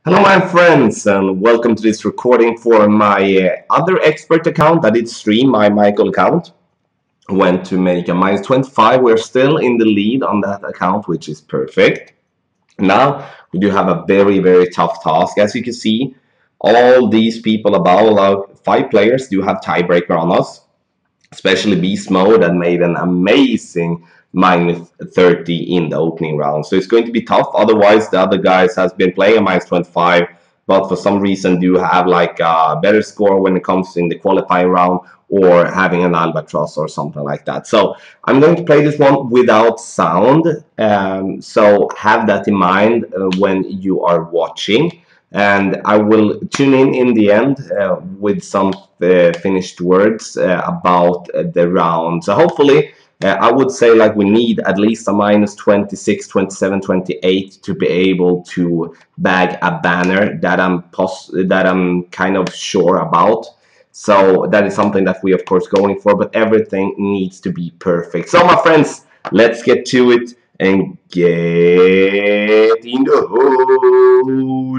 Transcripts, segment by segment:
Hello, my friends, and welcome to this recording for my other expert account. I did stream my Michael account. Went to make a minus 25. We're still in the lead on that account, which is perfect. Now, we do have a very, very tough task. As you can see, all these people about 5 players do have tiebreaker on us, especially Beast Mode that made an amazing minus 30 in the opening round. So it's going to be tough. Otherwise, the other guys has been playing a minus 25, but for some reason do have like a better score when it comes in the qualifying round or having an albatross or something like that. So I'm going to play this one without sound. So have that in mind when you are watching. And I will tune in the end with some finished words about the round. So hopefully, I would say like we need at least a minus 26, 27, 28 to be able to bag a banner that I'm kind of sure about. So that is something that we of course going for, but everything needs to be perfect. So my friends, let's get to it and get in the hole.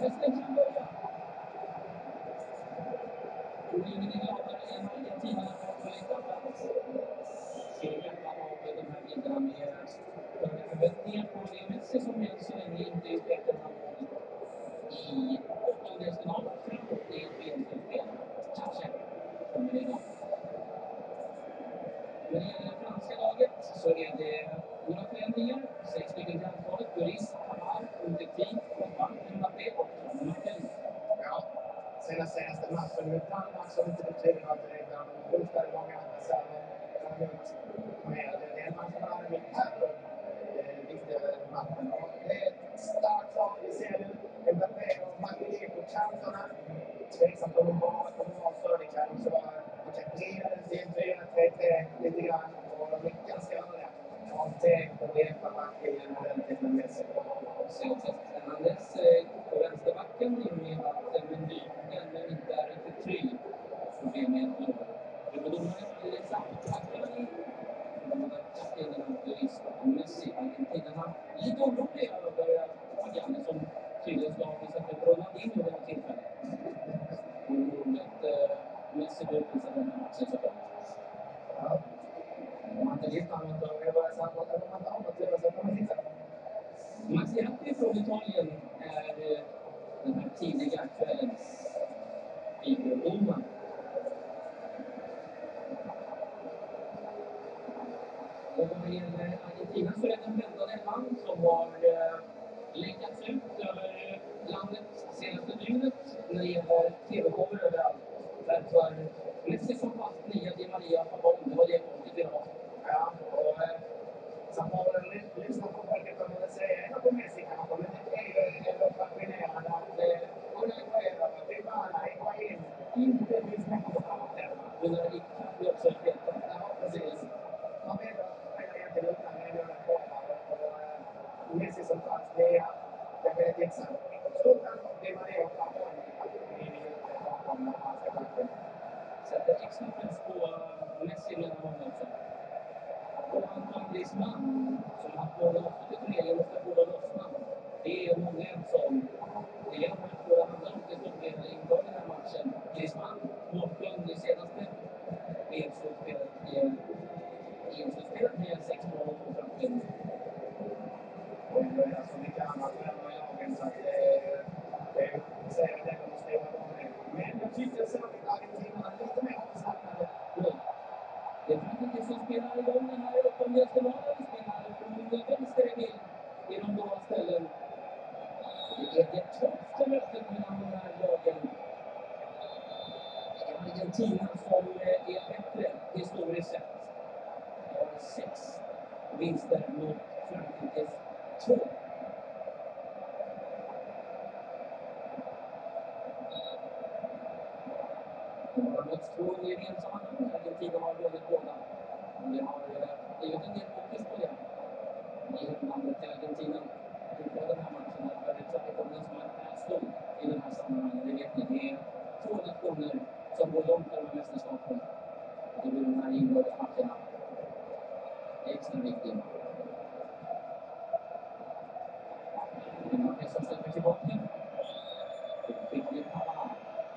Festen kan börja. Och ingen är gladare än Argentina har längtat att se detta av de här bilderna med höga förväntningar på det Messi som än så länge inte gjort ett enda mål i åttondelsfinal framåt i ett VM-slutspel. Kanske kommer det igång. När det gäller det franska laget så är det några förändringar. 6 stycken till antalet. Buris, Pavard, Umtiti, Pogba, Mbappé och Martin. Ja, senaste matchen mot Danmark som inte betyder att det är bland de första gångerna med den matchen hade vi här viktiga matchen. Det är ett starkt lag vi ser nu. Mbappé och Martin på chanserna. Tveksamt om de bara kommer att vara för det kan också vara att jag driver det till 4-3-3 lite grann och de är ganska rörliga. Ja, det kommer hjälpa Martin ordentligt med Messi. Så också Fernandes på vänsterbacken i och med att Mendy ännu inte är riktigt trygg. Problemet då. Huvuddomaren Alexander Hakani. Båda kaptenerna Buris och Messi, argentinarna, lite oroliga över Hakani som tydligen ska visa upp Ronaldinho vid något tillfälle. Messi blir utvisad den här matchen såklart. Ja. Om man inte hittar något och jag börjar samla eller om man inte har något så får man hitta. Maxiatti från Italien är den här tidiga kvällens videodomaren. Och vad det gäller Argentina så är det den vändade man som har länkats ut över landet senaste dygnet när det gäller tv-kameror överallt. Därför Messi som fast nya Di Maria på boll, det var det konstigt idag. Ja, och sen har väl lyssnat på folket om man säger en på Messi kanske, men det är ju fascinerande att Uruguayra, Ribana, Higuain inte finns med på starten. Gunnar Icardi blir också ett bättre. Ja, precis. Man vet att spelar egentligen utan miljoner kvar och Messi som fast nya, jag vet inte så. Stort ansvar Di Maria och Pavon att vi är bakom den franska backen. Sätter extra press på Messi menar många också. Och Antoine Griezmann som har många avslut i turneringen måste få det lossna. Det är många som det är de här två det handlar om till stor del inför den här matchen. Griezmann målkung i senaste VM-slutspelet med 6 mål och 2 framgångar. Och det är så mycket annat förändrar i lagen så att det säger att det kommer att stora gånger. Men jag tycker särskilt Argentina lite mer avslappnade. Det är Frankrike som spelar igång den här åttondelsfinalen. Spelar från vänster i bild i de blåa ställen. Det är det tuffaste mötet mellan de här lagen. Det är Argentina som är bättre historiskt sett. Har 6 vinster mot Frankrikes 2. De har mötts 2 gånger gemensamma. Argentina har vunnit båda. Det har blivit en del fokus på det i hemlandet till Argentina inför den här matchen. Därför är traditionen som är stor i den här sammanhanget. Det vet ni, det är 2 nationer som går långt i de här mästerskapen. Det blir de här inbördesmatcherna. Det är extra viktigt. Mbappé som släpper tillbaka. Fick bli Pavard.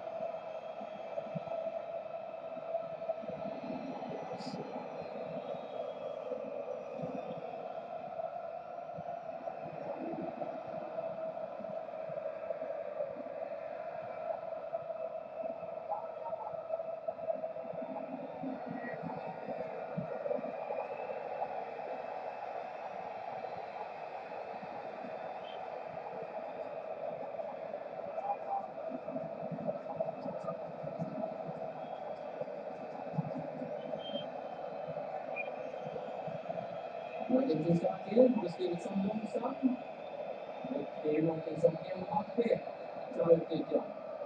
Argentinska partiet beskrivits som långsam. Och det är ju någonting som Mbappé kan utnyttja.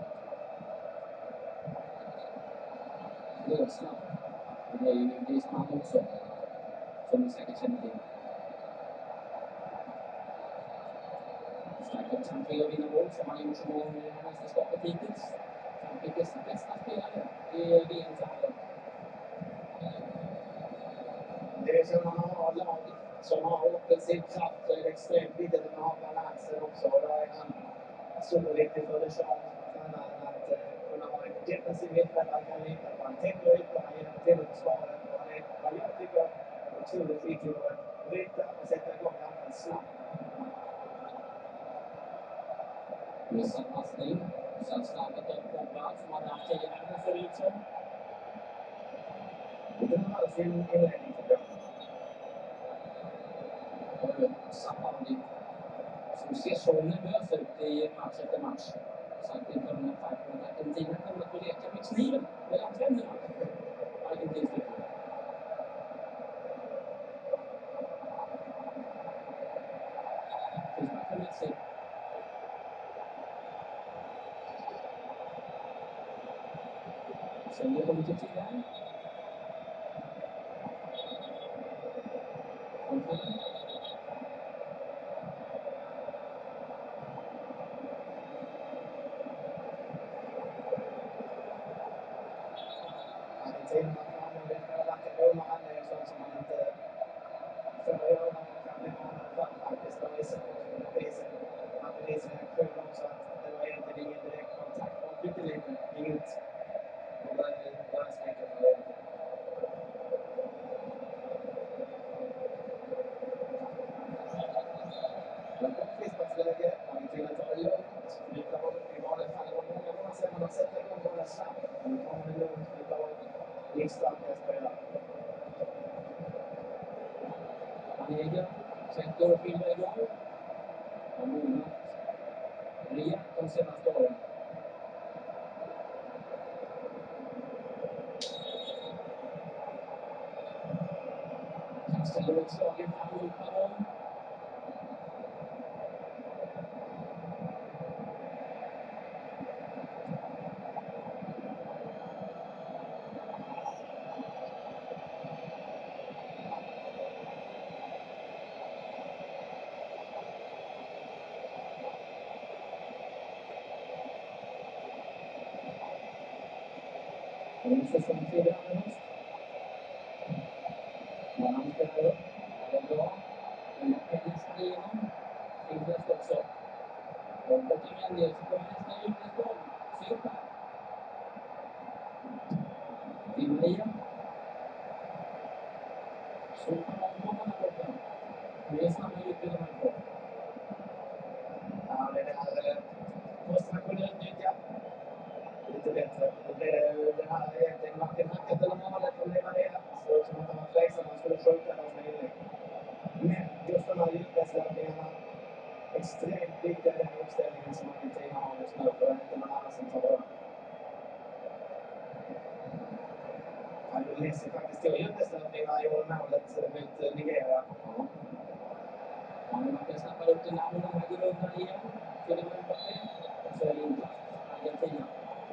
Lösnabb. Och det är ju Griezmann också. Som ni säkert känner till. Starkt att samtidigt vinna mål som han gjort så många gånger i mästerskapet hittills. Frankrikes bästa spelare i VM-sammanhang. Det är så man har lag som har offensiv kraft så är det extremt viktigt att man har balansen också. Och då är han superviktigt för Deschamps, tränaren, att kunna ha en defensiv mittfältare han kan lita på. Han täcker ut och han hjälper till i försvaret. Han är, vad jag tycker, otroligt skicklig på att bryta och sätta igång anfall snabbt. Missad passning. Sen slarvat upp Pogba som hade haft 10 värden ser det ut som. Lite nervös inledning tycker jag. Safari som ser så nervös ut i match efter match. Sagt inför den här fighten att Argentina kommer att få leka med kniven mellan tänderna. Argentinskt uttryck. Frispark för Messi. Sen det kommer till tiden. Argentina kan vill påverka domaren. Det är sånt som man inte får göra och kan bli varnad för faktiskt. Det var så att polisen reaktion också att det var egentligen ingen direkt kontakt. Och pyttelite, inget av deras läckare för egentligen. Frisparksläge, Argentina tar det lugnt, flyttar upp i vanliga fall. Det var många sedan man har sett igång bollen snabbt. Nu kommer det lugnt, flyttar upp livstarka spelare. Anega, sätter och fyller igång. Har mognat rejält de senaste åren. Castello slagen fram mot Pavon. En säsong tidigare höst. När han spelar upp. Det är bra. Men jag kan nästan igenom. Finns också. Och Otamendi så kommer nästan ut en boll. Super. Di Maria. Så kan man komma där borta. Det är samma utbud de här två. Ja, det där måste man kunna utnyttja lite bättre. Det här är egentligen varken hackat eller målet från Di Maria. Så som att han var tveksam man skulle skjuta hans inlägg. Men just de här djupledsläggningarna extremt viktiga i den uppställningen som Argentina har just nu. För det är inte någon annan som tar dem. Messi faktiskt tog djupledsläggningarna i målet mot Nigeria. Han verkar snappa upp den där och de här går undan igen. Fyller man Mbappé. Och så är det inte Argentina.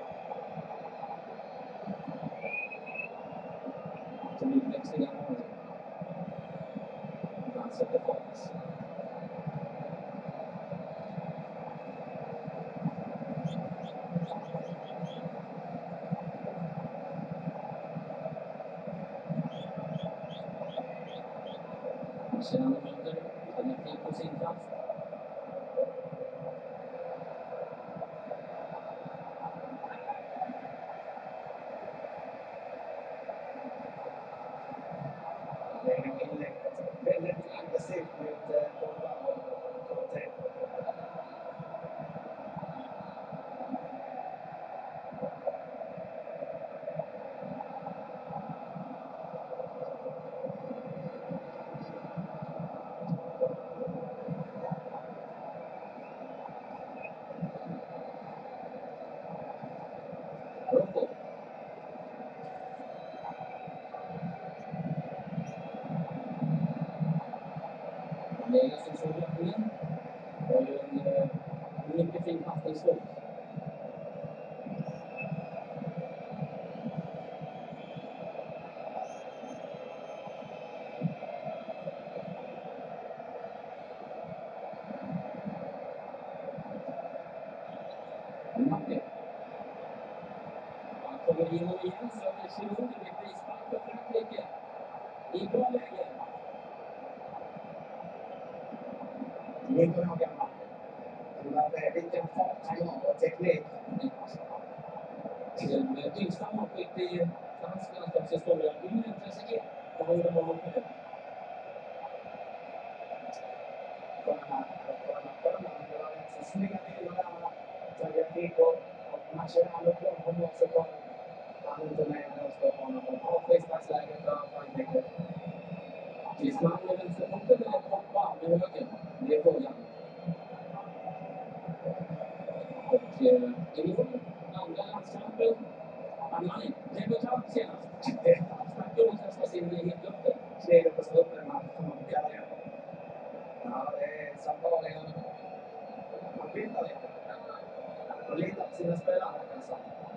Så blir det växlingar av honom. Han sätter fart. Sen han möter den är fin på sin plats. Det är nog inlägget väldigt aggressivt mot Pogba och Conte. Rumbo. Anega som såg öppningen. Var ju en mycket fin passningsslut. Mbappé. Han kommer in och igen så är det Giroud med frispark för Frankrike. I bra läge. 19 år gammal. Vilken fart han har och teknik. Det yngsta målskytt i fransk landslagshistoria, Julien Trezeguet. Och han gjorde mål på det. Sköna. Det var rätt så snygga bilder där. Tagit Kiko och Mascherano på mål så kom han inte med och stod på honom. Och frisparksläget för Frankrike. Griezmann med vänsterfoten eller Pogba med höger? Det är frågan. Och i mål, andra landskampen. Armani, debutant senast. Snackar om att testa sin hitlöfte. Kliver på strumporna får man kalla det. Ja, det är Samparia. Man skyltar lite. Och litar på sina spelare alltså.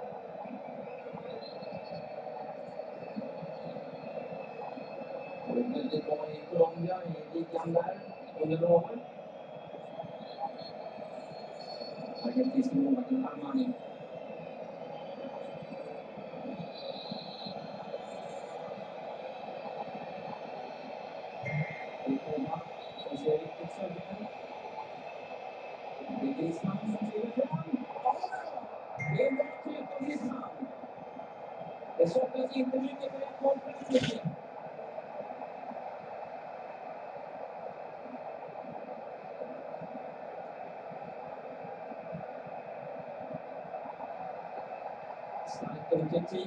Väldigt bra i Colombia, i ligan där, under några år. Argentinsk målvakten Armani. Pogba, som ser riktigt suddig ut. Det är Griezmann som kliver fram. Det är en bra tryck av Griezmann. Det saknas inte mycket för ett mål för Frankrike. Starkt Umtiti.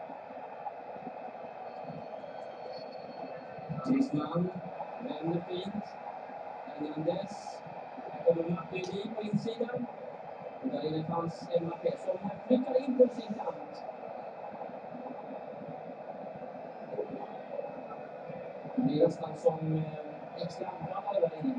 Griezmann vänder fint. Hernandez. Här kommer Matuidi på insidan. Och där inne fanns Mbappé som flyttar in på sin kant. Det blir nästan som extra anfallare där inne.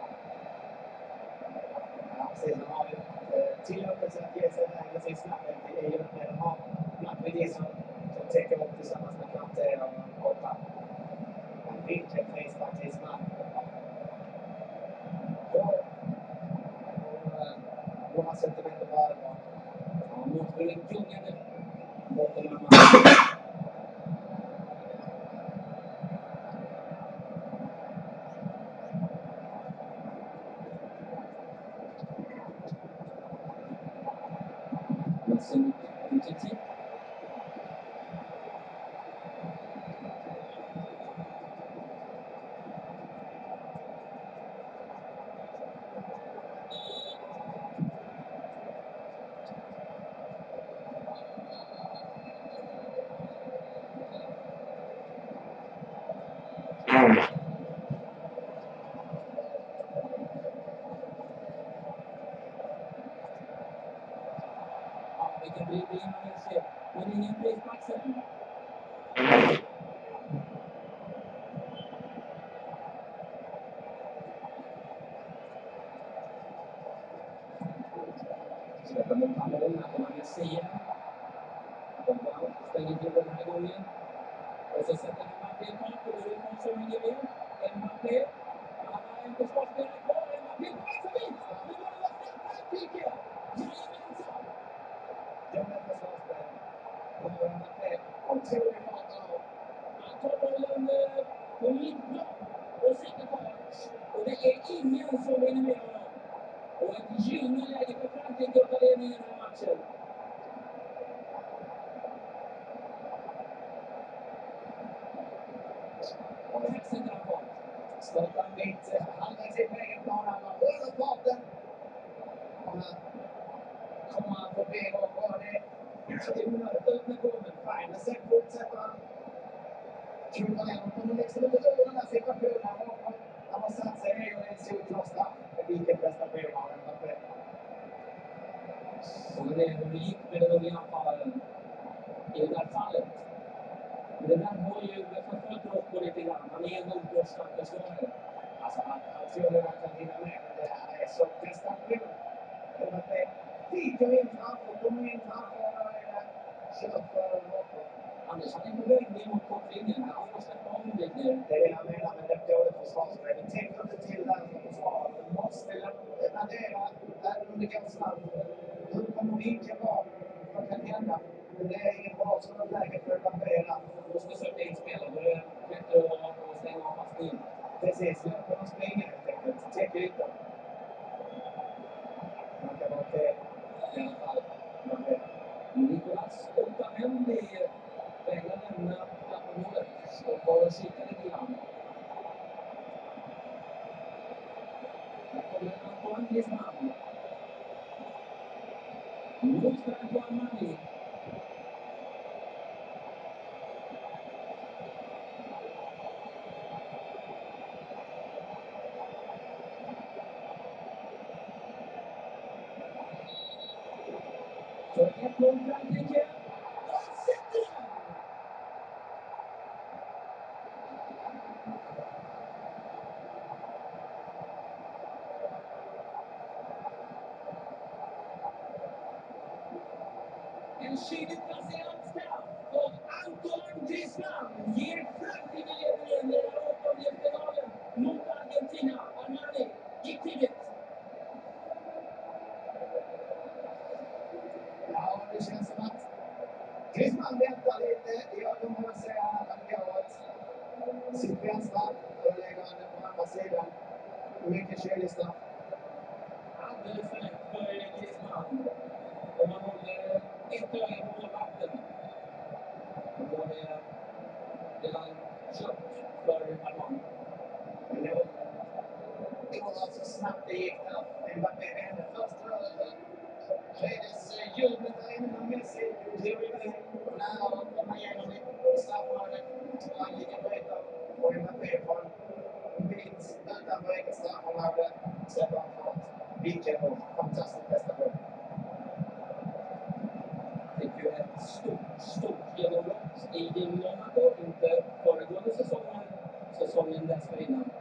Ja, precis. De har ju tillåtelse att ge sig iväg med sin snabbhet i EU. De har Matuidi som täcker upp tillsammans med Kanté och Pogba. En vilken frispark Griezmann. Många centimeter på allvar. Ja, motspelaren gungade bakom Armani. Sen Umtiti. Vilken dribbling man vill se. Men ingen frispark sen. Släpper mot Hamon. Här kommer Messia. Pogba stänger till den här gången. Och så sätter Mbappé tak och då är det någon som hänger med. Mbappé. Han har en försvarsspelare kvar. Mbappé passar dit. Nu var det nästan Frankrike. Jajamensan. De är försvarsspel. Och Mbappé otroligt fart av. Han tar bollen på mittplan och sätter fart. Och det är ingen som vinner med honom. Och ett gyllene läge för Frankrike att ta ledningen i den här matchen. Och här sätter han fart. Startar en bit halvvägs in på egen plan. Han var över farten. Kommer han förbi och var det ut med bomben. Fine, men sen fortsätter han. Tjuvar ner. Han kommer liksom inte ur den här situationen. Han har satt sig ner och är en solklar straff. Vilken prestation av Mbappé. Och det är hur det gick med den unga anfallaren i det där fallet. Men det där har ju förföljt Rocco lite grann. Han är en uppborstad försvarare. Alltså, han tror ju att han hinner med, men det här är så prestation. Mbappé dyker in framför, kommer in framför och är kört för Rocco. Annars han är på väg ner mot kortlinjen. Han får släppa om lite. Det är det jag menar med ett dåligt försvarsspel. Vi tänker inte till där för försvaret. Vi måste addera även om det går snabbt. Hur kommer vinkeln vara? Vad kan hända? Men det är ingen bra sådant läge för Mbappé där. Då ska söka in spelare. Då är det bättre att stänga av passningen. Precis, låt honom springa helt enkelt. Täck ytan. över till i alla fall Mbappé. Nicolas Otamendi vägrar lämna straffområdet och får kika lite grann. Här kommer Antoine Griezmann. Mot Franco Armani. Så 1-0 Frankrike. Och sätter den! En kyligt placerad straff av Antoine Griezmann ger Frankrike ledningen i den åttondelsfinalen mot Argentina. Armani gick tidigt. Ja, det känns som att Griezmann väntar lite. Jag kommer att säga att han går åt sitt vänstra och lägger han den på andra sidan. Mycket kylig straff. Alldeles för lätt för Griezmann. Om man håller ett öga på målvakten, då var det redan kört för Armani. Men det var alltså snabbt det gick där. Mbappé vände först. Höjdes jublet där inne när Messi drog iväg och nära att komma igenom i straffområdet. Frankrike bryter och Mbappé från en bit utanför eget straffområde släpper han fart. Vilken fantastisk prestation. Fick ju ett stort genombrott i Monaco, inte föregående säsongen, säsongen dessförinnan.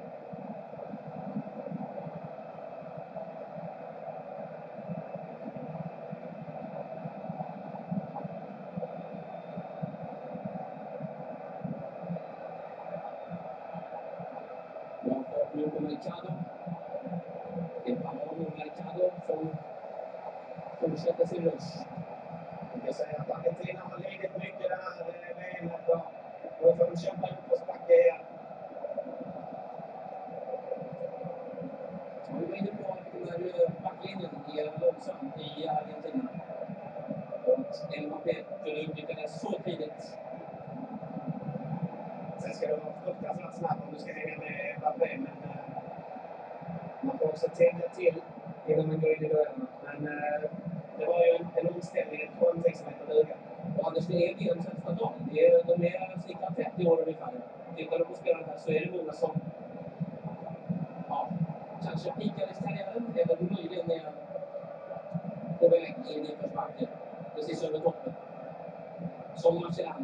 Bra fart nu på Mercado. Det är Pavon och Mercado som fortsätter sin rush. Jag kan säga att Argentina har lidit mycket det här VM:et och då får de kämpa upp och spacka igen. Vi var inne på att den här backlinjen är långsam i Argentina. Och att Mbappé kunde utnyttja det så tidigt. Sen ska du vara fruktansvärt snabb om du ska hänga med Mbappé, men man får också tänka till innan man går in i duellerna. Men det var ju en omställning, ett någonting som heter duga. Och Anders, det är VMs äldsta dag. De är cirka 30 år ungefär. Tittar du på spelarna här så är det många som kanske pikar i karriären eller möjligen är på väg in i nedförsbacke. Precis över toppen. Som Marcelano.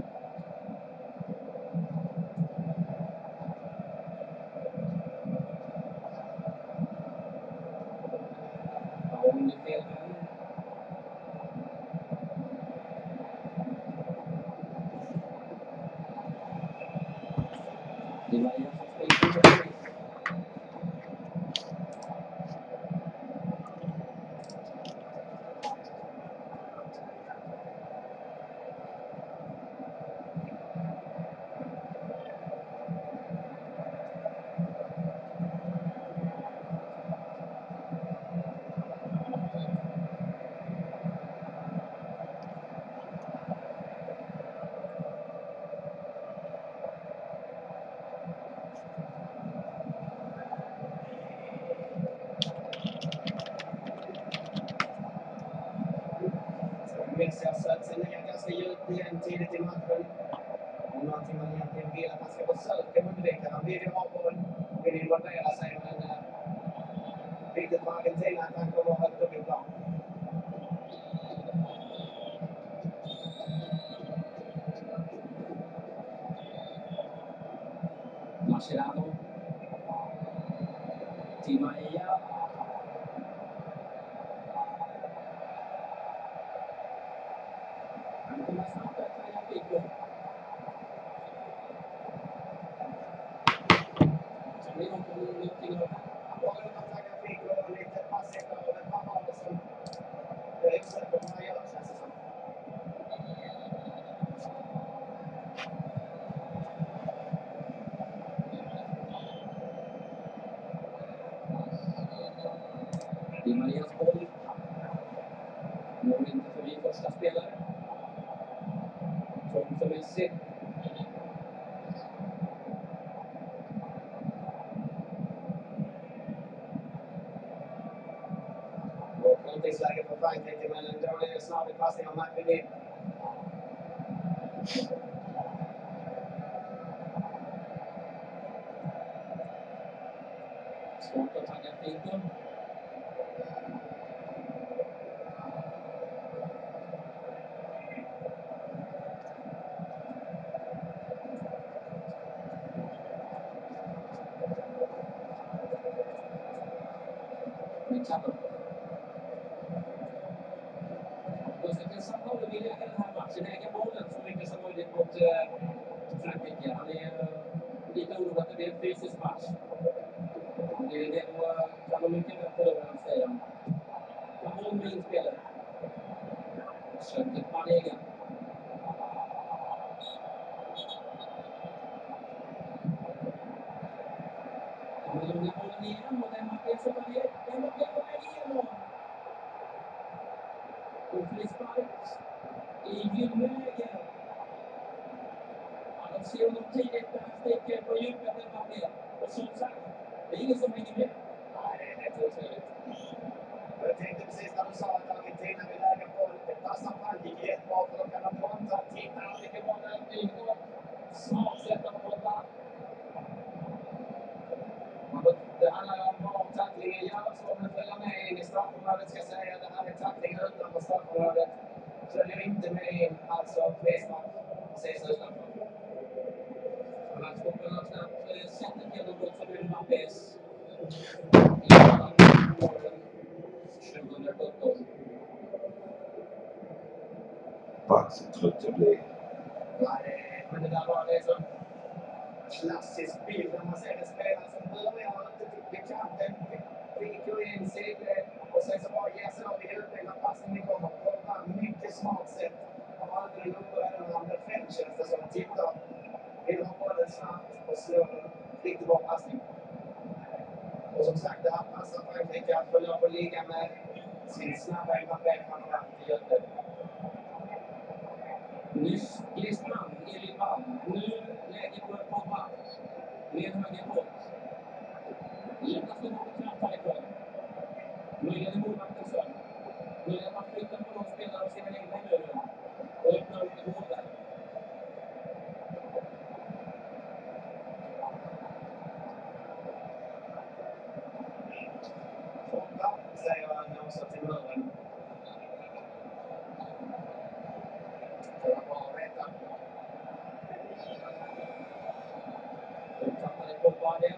Om det är fel vän. Det var jag som spelade på det. Messi har sökt sig ner ganska djupt igen tidigt i matchen. Någonting man egentligen vill att han ska försöka undvika. Han vill ju ha boll, vill involvera sig, men viktigt för Argentina att han kommer högt upp i plan. Mascherano. Di Maria. Han kommer snabbt att ta en Pico. Så blir någonting av Bara de attackar Pico och lite passivt av ett par mål som jag är osäker på vad han gör, känns det som. Di Marias boll. kontringsläge för Frankrike, men en dålig snabb passning av Matuidi. Svårt att tagga finten. Gustav Sao Paulo vill äga den här matchen, äga bollen så mycket som möjligt mot Frankrike. Han är lite orolig att det blir en fysisk match. Det kan de mycket väl förlora, säger han. Ramon med inspelet. Försöker Marega. Han långa bollen igen och den Mbappé som är ner. Den Mbappé på väg igenom. Och frispark i gyllläge. Ja, de ser honom tidigt när han sticker på djupet med Mbappé. Och som sagt, det är ingen som hänger med. Nej, det är helt otroligt. Jag tänkte precis när du sa att Argentina vill äga boll. Det passar Frankrike jättebra för då kan de kontra. Titta, vilken boll där Nygård. Smart sätt att hålla. Det handlar om var tacklingen görs. Om den följer med in i straffområdet ska jag säga. Det här är tacklingen utanför straffområdet. Följer inte med in. Alltså frispark. Precis utanför. Matchboken har knappt sett ett genombrott som Mbappés. 2017. Fan, så trött jag blir. Nej, men det där var det som klassisk bild när man ser en spelare som börjar ute vid kanten, viker in sidled och sen så bara ger sig av i djupled när passningen kommer. På ett mycket smart sätt. Han har aldrig en uppbörande fälttjänster som tittar. Vill ha bollen snabbt och slår en riktigt bra passning. Och som sagt, det här passar Frankrike att följa på liga med sin snabba Mbappé framförallt i djupled. Nyss Griezmann i ribban. Nu läge på Pogba. Med högerfot. Lämnas det något knappt härifrån. Möjligen är målvakten sönd. Möjligen att man flyttar på någon spelare av sina egna i muren. Och öppnar upp mål där. Pogba säger han också till muren. För att bara veta. Tappade Pogba det.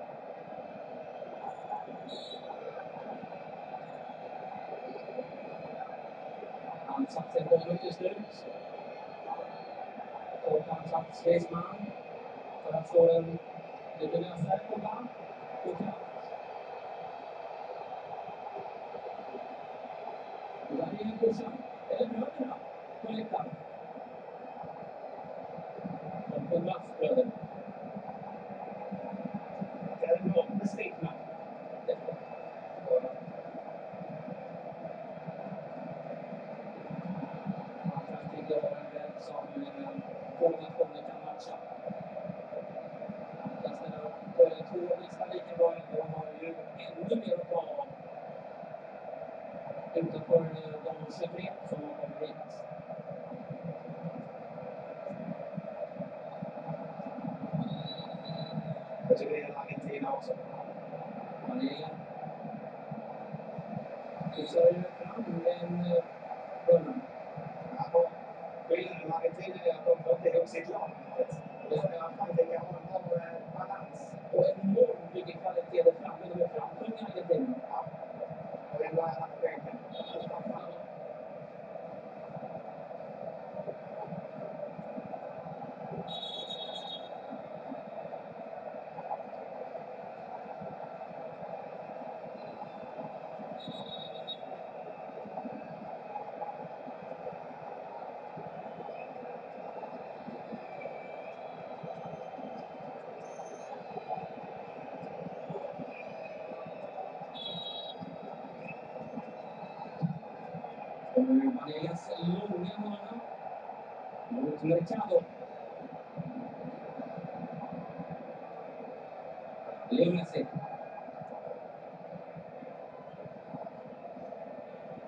Ansatsen kommer till slut. Och ansats Griezmann. För att få en lite lösare Pogba. Och kraft. Och där är en kursen. Eller bröderna. På läktaren. De Pogbas bröder. Det är enormt besvikna. Frankrike har en vän som få nationer kan matcha. Där ställer upp två nästan lika bra ändå. De har ju ännu mer att ta av. Utanför de 23 som har kommit hit. Jag tycker det gäller Argentina också. Maria. Du sa ju fram en början. Ja, skillnaden med Argentina är att de får inte ihop sitt lag. Det är att Frankrike har en bra balans. Och enormt mycket kvalitet där framme. De är framtunga Argentina. Ja. Och ändå är han på bänken. Manegas långa hörna mot Mercado. Leo Messi.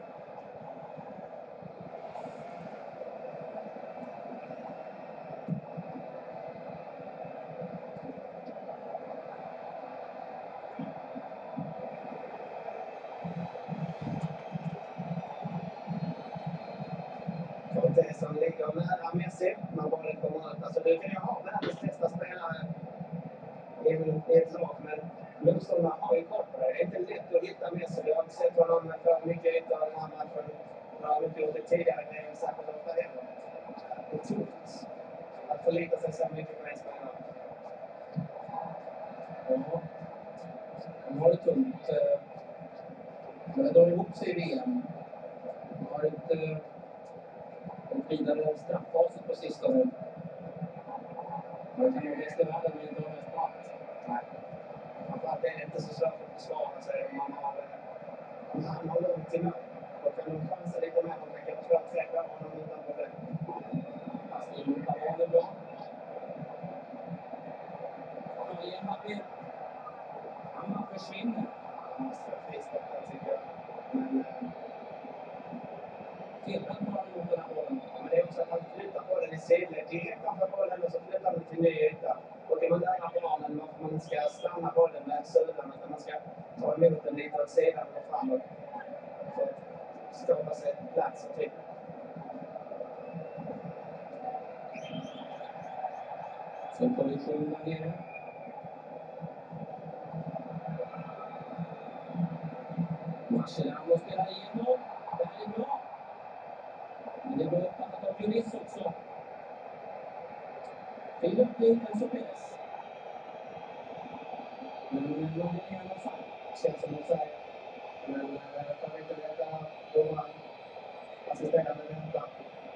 du kan ju ha världens bästa spelare i ett lag, men motståndarna har ju koll på det. Det är inte lätt att hitta Messi. Jag har inte sett honom för mycket yta den här matchen. Jag har inte gjort det tidigare, det är säkert ofta heller. Det är tufft att förlita sig så mycket på en spelare. Ja. De har det tungt. De drar ihop sig i VM. De har ett vidare straffbasen på sistone. Man kan vara bäst i världen men inte vara bäst på allt. Nej. Framförallt är det inte så svårt att försvara sig om man har långt till mål. Då kan de chansa lite mer om man kan få träffa honom utan problem. Fast i Europa var det bra. Han försvinner. Han måste vara fristående, tycker jag. Men Fellat bara mot den här bollen. men det är också att han flyttar bollen i sidled. Direkt framför bollen och så flyttar han till ny yta. Och kan man lära barnen varför man ska stanna bollen med sulan, utan man ska ta emot den lite åt sidan och framåt. För att skapa sig ett plats och tid. Sen position där nere. Marcelano spelar igenom. Det här är bra. Men det går uppfattat av Juris också. Fin öppning, Enzo Perez. Men någon är i alla fall. Känns som att säga. Men jag kan inte leta domaren. Assisterande vänta.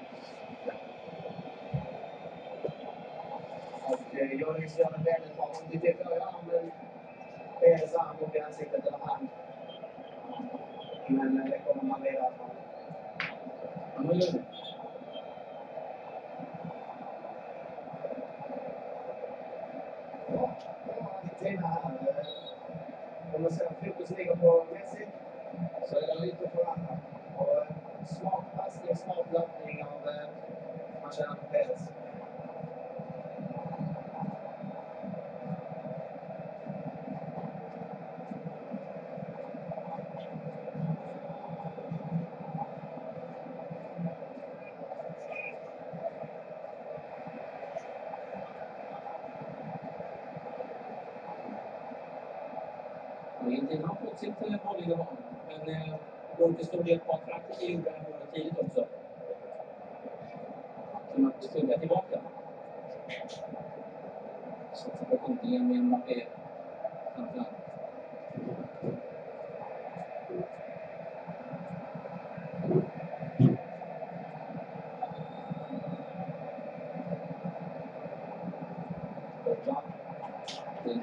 Och Joris gör det väldigt bra. Om vi tittar i armen. Perez arm upp i ansiktet eller hand. Men det kommer man vidare från. Ja, man gör det. Ja, Argentina här. Om man ser att fokus ligger på Messi så är det lite för andra. Och smart passning, smart löpning av Marcelano Perez. Argentina har fått sitt bollinnehav. Men det går till stor del på att Frankrike gjorde det här målet tidigt också. Som att skugga tillbaka. Så får kontringen med Mbappé framförallt. Borta. Till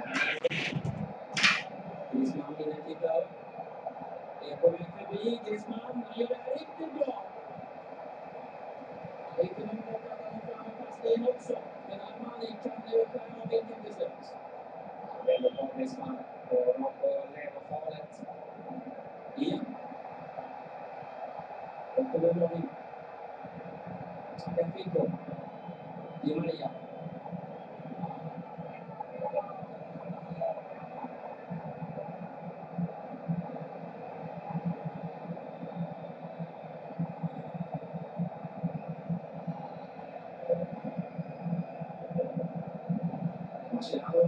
Griezmann vinner tittar. Är på väg förbi Griezmann. Han gör det riktigt bra. Lite långt bort att han får fram en passning också. Men Armani kan nu skära av vilken beslut. Väldigt bra Griezmann. Och Marco lever farligt. Igen. Och kommer bra in. Agapito. Di Maria. Marcelano.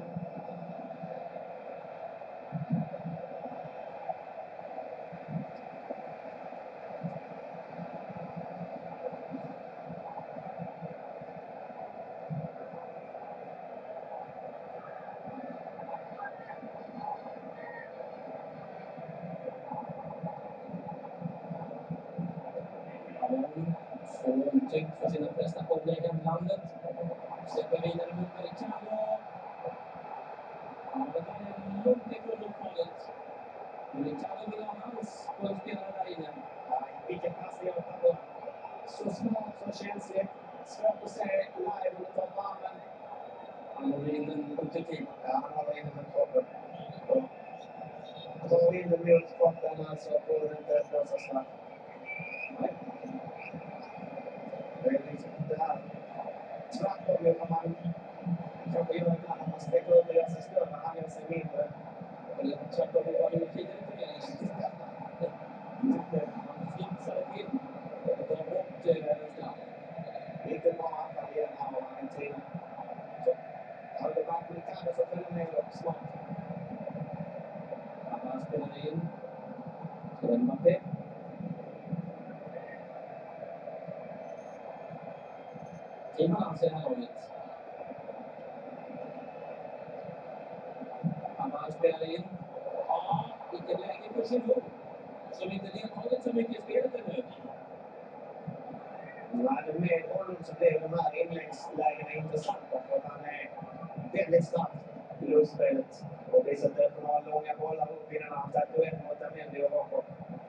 Får omtyckt för sina prestationer i hemlandet. Släpper vidare mot Mercado. Ja, det där är långt ifrån ofarligt. Mercado vill ha hans på en spelare där inne. Vilken pass det gör på. Så smart, så känsligt. Svårt att se live om du tar på armen. Han håller in den positivt. Ja, han håller in den med kroppen. Drar in den mot kroppen, alltså borde det inte blåsa straff. Nej. Det är liksom det här. Tvärtom kan man kanske göra ibland att man sträcker ut och gör sig större. Han gör sig mindre. Eller tvärtom vad han gjort tidigare i turneringen. Han flaxade till och tar bort straff. Lite bra anfall igen här av Argentina. fin balans i det här laget. Hammar spelar in. Ja, vilket läge för sin fot. Som inte deltagit så mycket i spelet ännu. Men med honom så blir de här inläggslägena intressanta för han är väldigt snabb i luftspelet och visat upp några långa bollar upp innan han satt duell mot Amendi och Jakob.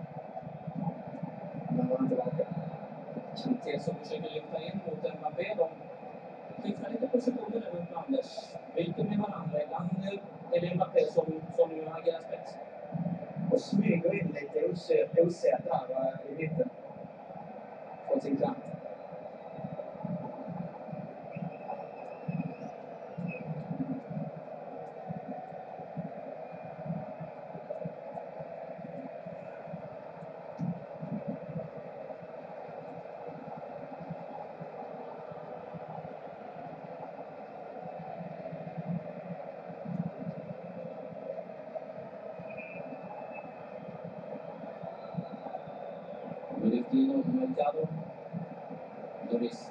Men var inte tillbaka. Till som försöker lyfta in mot Mbappé. De skiftar lite positioner där runt Anders. Byter med varandra. Ibland är det Mbappé som nu agerar spets. Och smyger in lite osett där i mitten. Från sin kant. Nu lyfter in Mercado. Lloris.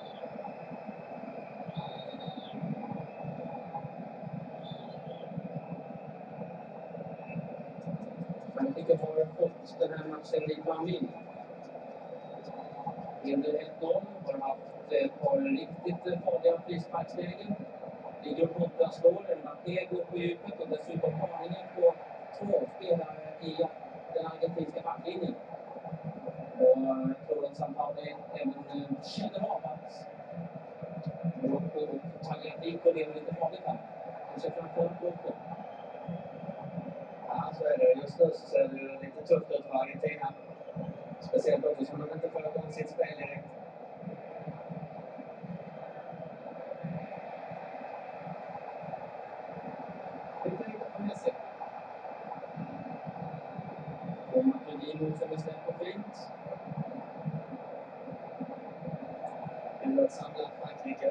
Frankrike har fått den här matchen dit man vill. Leder 1-0. Har haft ett par riktigt farliga frisparkslägen. Ligger upp 8 slår. Mbappé går på djupet och dessutom varningen på 2 spelare i den argentinska backlinjen. Och jag tror att Sampaoli även känner av att Marocko och Tagliafico lever lite farligt här. Kanske framförallt Marocko. Ja, så är det. Just nu så ser det ju lite tufft ut för Argentina. Speciellt också som de inte får igång sitt spel direkt. Lite på Messi. Och Matuidi som är släppt på fint. Ändå ett samlat Frankrike.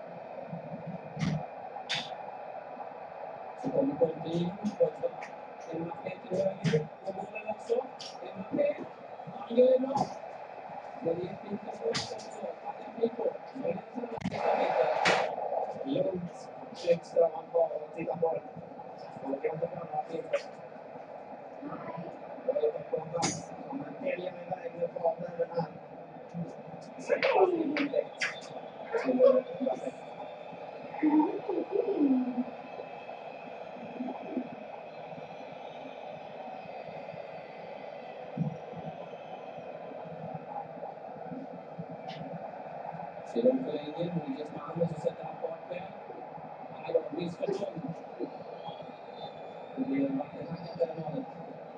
Så kommer Conti in. Mbappé till höger. Och bollen också. Mbappé. Han gör det bra. Men det är fint att få också. Tagliafico. Så är det Lugnt. Snyggt står han kvar och tittar på bollen. Och kan inte få några filmer. Och det är på plats. Men väljer iväg med fart även här. Sätter fast in direkt till Mbappé. Ser de förlängningen, Nygers man, och så sätter han fart med. Nej då, missförstånd. Det blir en vattenhacka på det målet.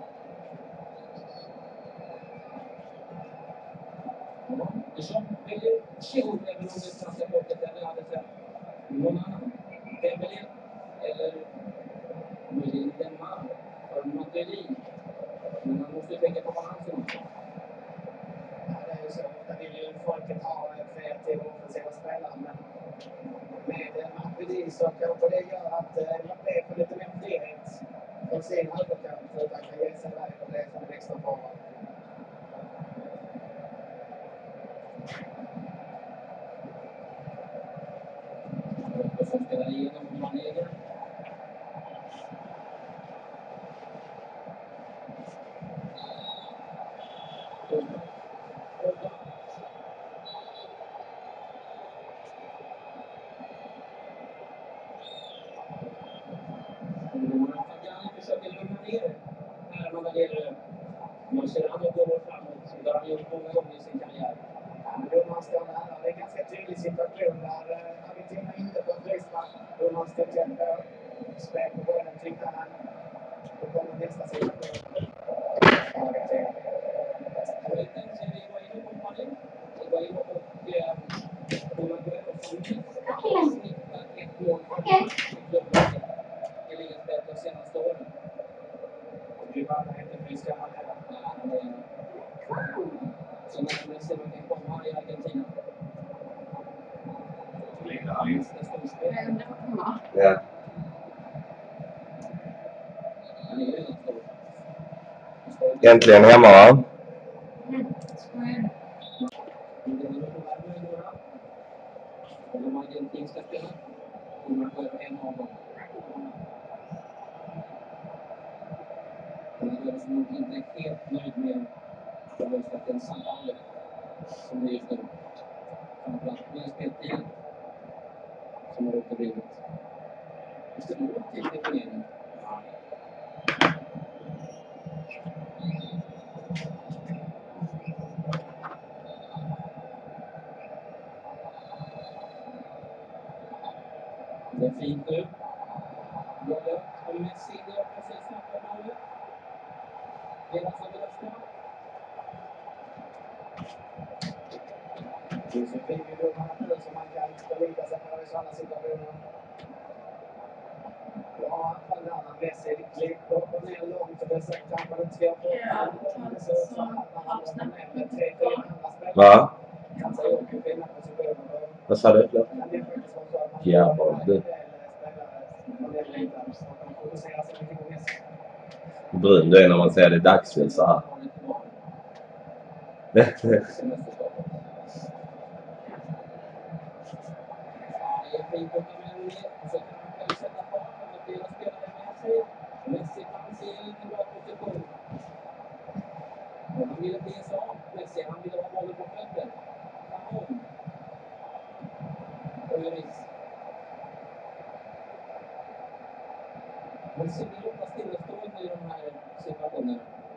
Deschamps väljer Giroud, även om det svenska folket eller hade sett någon annan. Dembélé eller möjligen Demar för Matuidi. Men man måste tänka på balansen också. Ja, det är ju så. Ofta vill ju folket ha kreativa offensiva spelare, men med Matuidi så kanske det gör att Mbappé får lite mer frihet från sin högerkant så att han kan ge sig iväg och bli som en extra fara. Och som spelar igenom Mané. Fabiani försöker lugna ner när man väljer Mascherano går framåt. Det har han gjort många gånger i sin karriär. Men domaren står nära. Det är en ganska tydlig situation där Argentina inte får en frispark. Domaren står tätt på. Spel på bollen tyckte han. Då kommer nästa situation. Argentina. Jag vet inte, ser vi Higuain och kompani. Higuain och Higuain som snittar ett mål i klubblaget i ligaspelet de senaste åren. Dybala är inte frisk gammal heller. Så när Messi man kan komma i Argentina. Det storspel. Ja. Han är ju redan stor. Äntligen hemma, va? spelare som nog inte är helt nöjd med den sambandet som det är just nu. Framförallt med speltiden som har uteblivit. Just det, låt till definieringen. Det är fint nu. Bra löp. Och Messi gör precis snabba målet. Deras av Östra. Josefin i domarna nu som man kan förlita sig på i sådana situationer. Ja, anfall där när Messi klipper upp och ner långt och det sagt att man inte ska göra på. Ja, så halvsnabbt. Va? Kan säga att det finns positioner. Vad sa du? Kan det faktiskt vara så att man Jävlar, du. fokuserar sig mycket på Messi. Brun du är när man säger det är dagsfel så här. Messi fanns i en bra position. Han ville bli så. Messi, han ville ha bollen på fötter. Ramon. Och Lloris. Messi blir ofta stillastående i de här situationerna.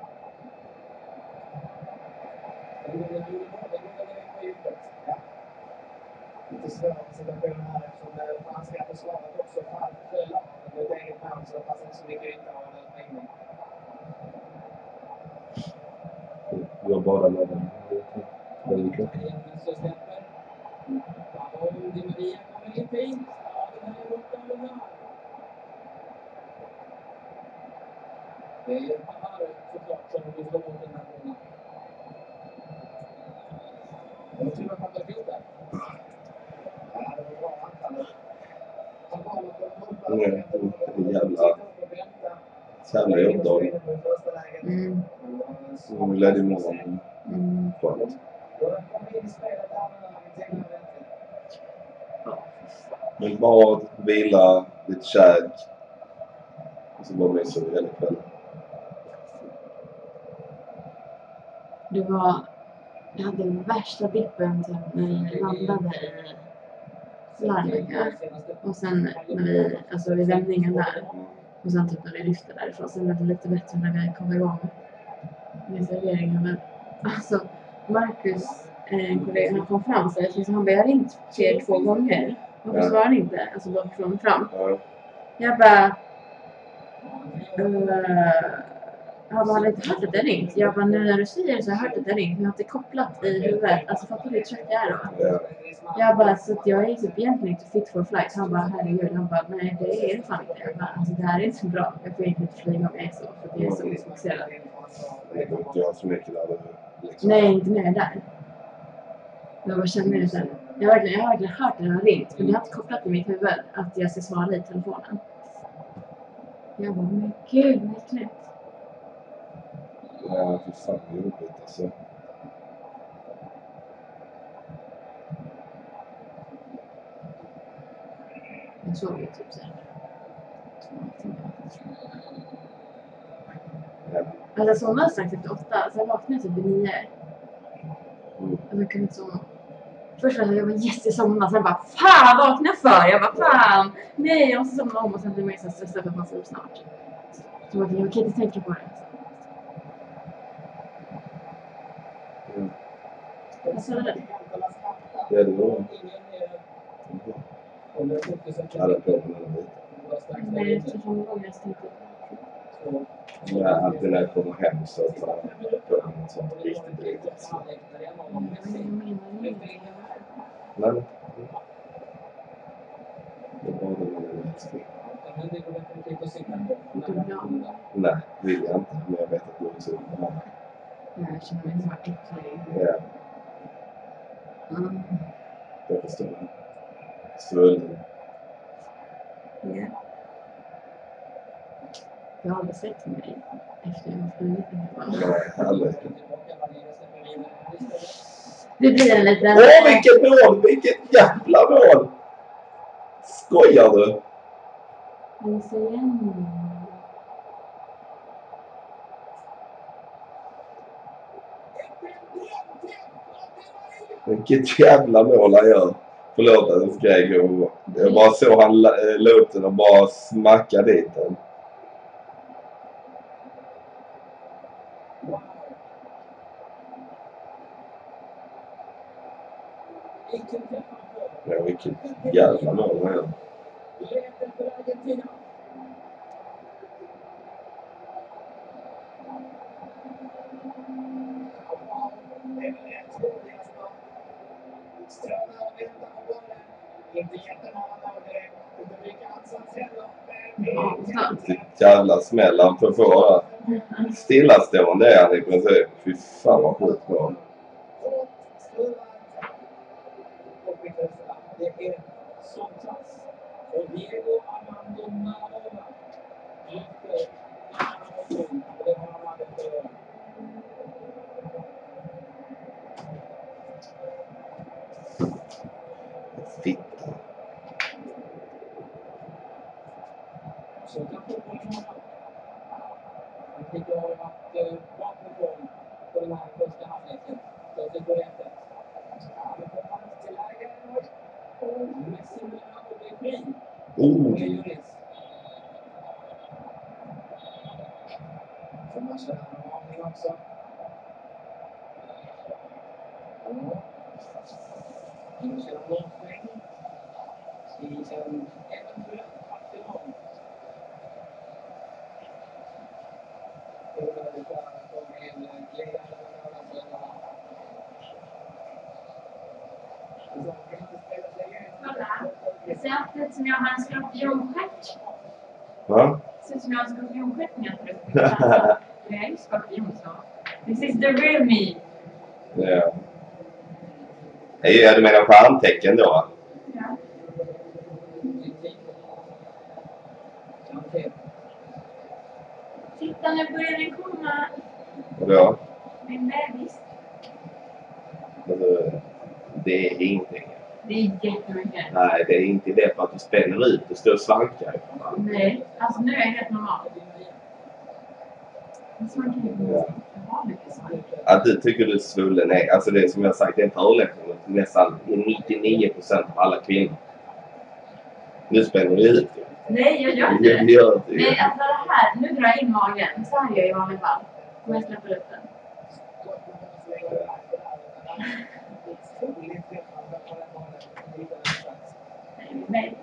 Den går det på djupet. Ja. Lite svåra situationer här eftersom det franska försvaret också föll av ett eget mål så det fanns inte så mycket yta att löpa in i. Jag bara med den. Så släpper. Ramon, Di Maria kommer in fint. Ja, den här är borta och den här. Det är Pavard såklart som vill slå bort den här bollen. Jag tror att han var fint där. Ja, det var bra anfall. Han var Jävla jobb då. Så vi ledde målen. Skönt. Men bara vila, lite käk. Och så bara myser vi hela kvällen. Jag hade den värsta dippen typ när vi landade i Larnaca. Och sen när vi vid vändningen där. Och sen typ när vi lyfte därifrån. Sen blev det lite bättre när vi kom igång med serveringen. Men alltså, Marcus, en kollega, han kom fram sig. Så han bara, jag har ringt er 2 gånger. Varför svarar ni inte? Alltså bakifrån och fram. Jag bara... Han hade inte hört att det ringt. Jag bara, nu när du säger så har jag hört att det ringt. Men jag har inte kopplat i huvudet. Alltså fattar du hur trött jag är då? Ja. Jag bara, så att jag är typ egentligen inte fit for flight. Han bara, herregud. Han bara, nej det är det fan inte. Jag bara, alltså det här är inte så bra. Jag får inte flyga om jag är så. För det är så missfokuserad. Det går inte jag så mycket där. Liksom. Nej, inte när jag är där. Jag bara känner det sen. Jag har verkligen hört att det har ringt. Men jag har inte kopplat i mitt huvud att jag ska svara i telefonen. Jag bara, men gud, det är knäppt. Ja, för fan vad jobbigt alltså. Jag sov ju typ såhär 2 timmar. Ja. Alltså jag somnade strax efter 8, så jag vaknade typ vid 9. Och jag kunde inte sova. Först var jag bara yes, jag somnade. Sen bara fan, vakna för! Jag bara fan! Nej, jag måste somna om. Och sen blir man ju så stressad för att man får upp snart. Så jag kan inte tänka på det. Vad sa du? Ja, det var alla problem med det. Nej, jag tror att jag tänkte. Ja, alltid när jag kommer hem så tar jag på något sånt riktigt drygt. Men det var det med det mesta. Nej, vill jag inte. Men jag vet att du också vill ha mig. Jag känner mig så äcklig. Ja, jag förstår det. Svullen. Ja. Jag har aldrig sett mig efter jag har flugit. Nej, aldrig. Det blir en liten... Åh, vilket mål! Vilket jävla mål! Skojar du? Vi ser igen. Vilket jävla mål han gör. Förlåt att jag skrek. Jag bara såg han la upp den och bara smacka dit den. Ja, vilket jävla mål han gör. Inte jättemånga mål direkt. Det brukar ansats heller. Vilket jävla smäll han får få. Stillastående är han i princip. Fy fan vad sjukt mål. Det är sån klass. Och Diego Armando Maradona lyfter Armando. Och det har han aldrig att göra. Fitta. Så kan fotbollen vara. Jag tycker det har varit bra kontroll på den här första halvleken. Plötsligt börjar det. Messi med och blir fri. Och det gör det. Får man köra en varning också. Nu kör han långsväng. I en eventuell final. Kolla. Det ser ut som jag har en skorpionstjärt. Va? Det ser ut som jag har en skorpionstjärt när jag tar upp min klass. Det är ju skorpion så. This is the real me. Ja. Du menar stjärntecken då? Ja. Titta, nu börjar den komma. Vadå? Min bebis. Alltså, det är ingenting. Det är jättemycket. Nej, det är inte det för att du spänner ut och står och svankar. Nej, alltså nu är jag helt normal. Man kan ju ha mycket svank. Att du tycker du är svullen är, alltså det som jag sagt, det är en förolämpning mot nästan 99% av alla kvinnor. Nu spänner du ut. Nej, jag gör inte det. Gör det. Nej, alltså det här, nu drar jag in magen. Så här gör jag i vanliga fall. Om jag släpper ut den. Nej.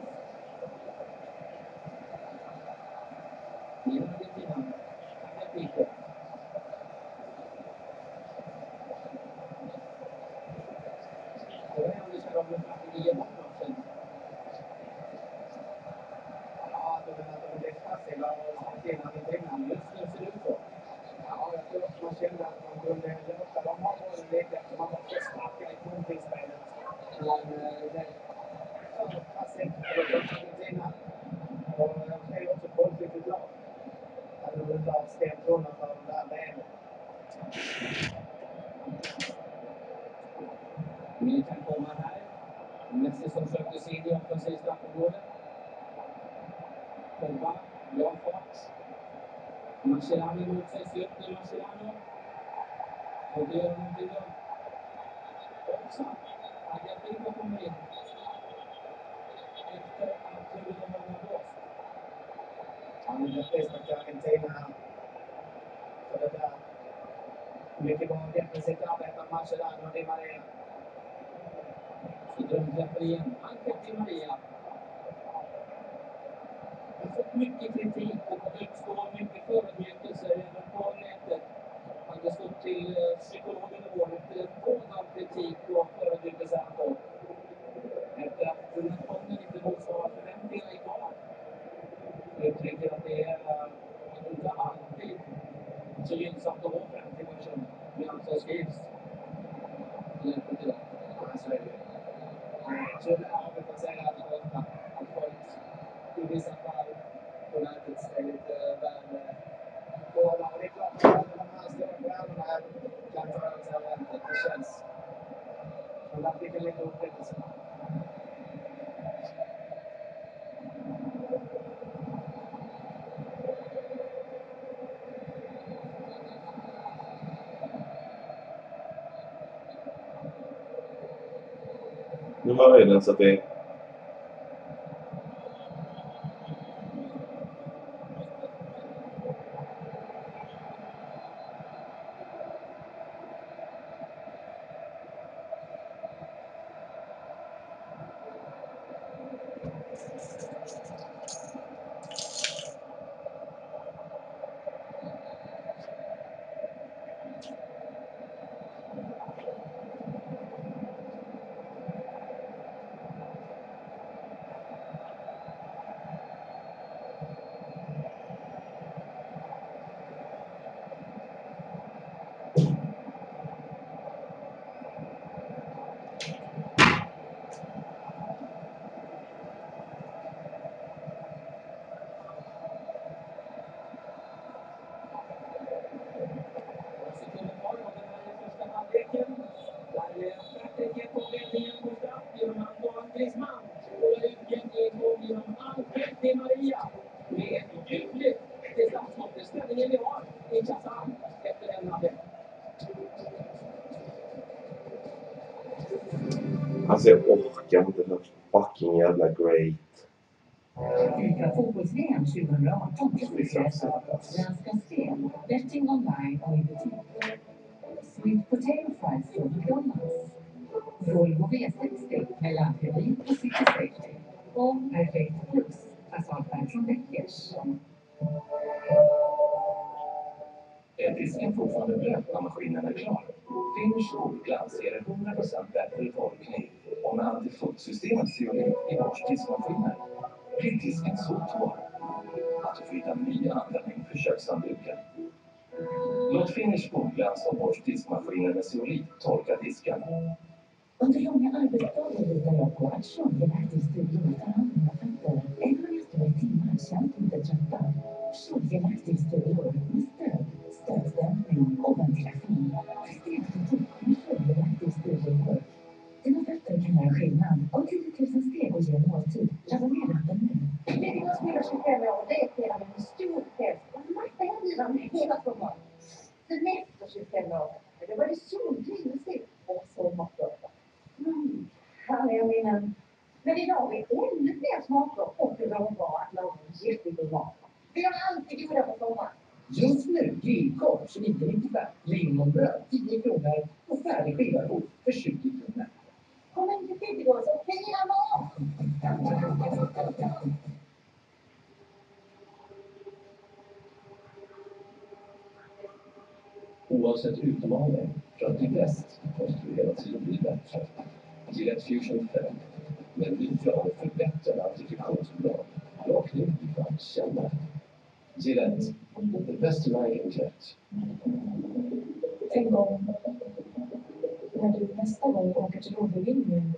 Mer kan komma här. Messi som sökte sig in i offensiv straffområde. Pogba, bra fart. Mascherano mot sig, slut nu Mascherano. Och det gör någonting då. Också. Agatino kommer in. Efter att Tullon har gått. Han är det bästa till Argentina här. Så det där. Mycket bra defensivt arbete av Mascherano och Di Maria. Så drömträffar igen. Angel Di Maria. Han har fått mycket kritik och fått utstå mycket förödmjukelser även på nätet. Han har stått till psykologen igår efter en våg av kritik och förödmjukelser han fått. Efter att nationen inte motsvarar förväntningarna i kvar. Jag uttrycker att det är inte alltid så gynnsamt att vara 50 person. Det är allt som skrivs. Hjälper till det. Ja, så är det. Så det här har vi fått säga att folk i vissa fall på nätet är lite väl hårda. Och det är klart att de här stora stjärnorna kan ta över sig ordentligt. Det känns. Men där fick en lite upprättelse. Nu har jag den så att det... Alltså jag orkar inte den fucking jävla great. FIFA fotbolls-VM 2018 presenteras av Svenska Spel, Betting Online och i butik. Sweet Potato Fries från McDonalds. Volvo V60 med laddhybrid och City Safety. Och Perfekt Plus, asfaltverk från Däckers. Är disken fortfarande blöt när maskinen är klar? Finish Skogglans ger en 100% bättre torkning och med antifuktsystemet Zeolit i borstdiskmaskiner blir disken så torr att du får hitta ny användning för kökshandduken. Låt Finish Skogglans och borstdiskmaskiner med Zeolit torka disken. Under långa arbetsdagar litar jag på att Schulge verktygsstudior tar hand om mina fötter. Även efter ett timmar känns inte trötta. Schulge verktygsstudior med stöd, stödstämpning och ventilation. Prestera för topp med Schulge verktygsstudior. Dina fötter kan göra skillnad. Och 10 000 steg och ge måltid. Ladda ner appen nu. Living som är 25 år, det är flera med en stor fest. Och en massa händelser hela sommaren. Semester 25 år. Det var det solgliv musik och sommarflöjt. Jag menar, men idag är ännu fler smaker och råvaror att laga jättegod mat. Vi har alltid goda på sommaren. Just nu, grillkorv 29,95, lingonbröd 10 kronor och färdig skivad ost för 20 kronor. Kom inte till igår så fira mat! Oavsett utmaning, för att bli bäst måste du hela tiden bli bättre. Gillette Fusion 5 med nya och förbättrade antifriktionsblad. Rakning utan känna. Gillette, the best line in jet. Tänk om när du nästa gång åker till återvinningen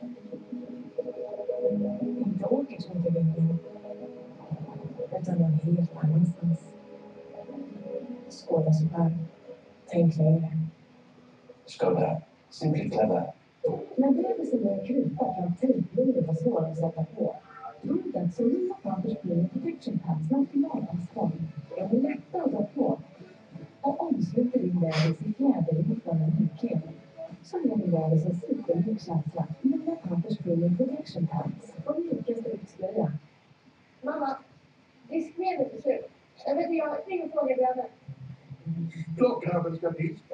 inte åker till återvinningen utan någon helt annanstans. Skåda så här. Tänk längre. Skåda, simply clever. När bebisen börjar krypa kan tejpblodet vara svår att sätta på. Roten så lite pappersblodet protection pads med optimalavstånd. De blir lätta att dra på. Och omsluter din bebis i kläder utifrån en mjukhet. Så ger din bebis en supermjuk känsla med nya pappersblodet protection pads och mjukaste utslöja. Mamma, diskmedel är slut. Jag vet inte, jag har ingen fråga grannen. Klockan ska diska.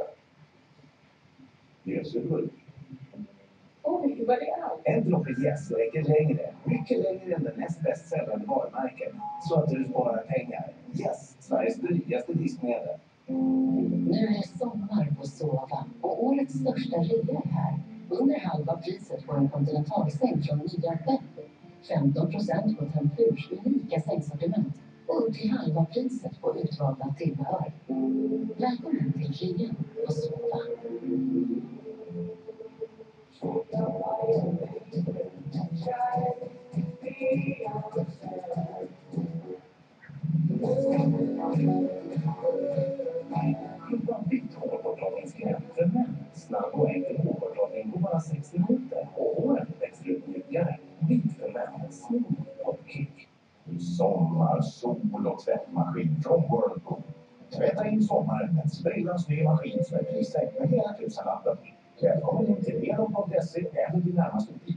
Jesu. Oj, vad det är allt. En droppe Yes räcker längre, mycket längre än den näst bäst säljande varumärken. Så att du sparar pengar. Yes, Sveriges drygaste diskmedel. Nu är det sommar på Sova och årets största rea är här. Under halva priset på en kontinentalsäng från nya Webb. 15% på Tempurs unika sängsortiment och upp till halva priset på utvalda tillbehör. Välkommen till rean på Sova. Prova bytt hårborttagningskräm för män. Snabb och enkel hårborttagning på bara 6 minuter. Och håret växer ut mjukare. Bytt för män. Smooth och kick. Sommar, sol och tvättmaskin från Whirlpool. Tvätta in sommaren med en sprillans ny maskin som är prissänkt med hela tusenlappen. Välkommen in till Vedon.se eller din närmaste butik.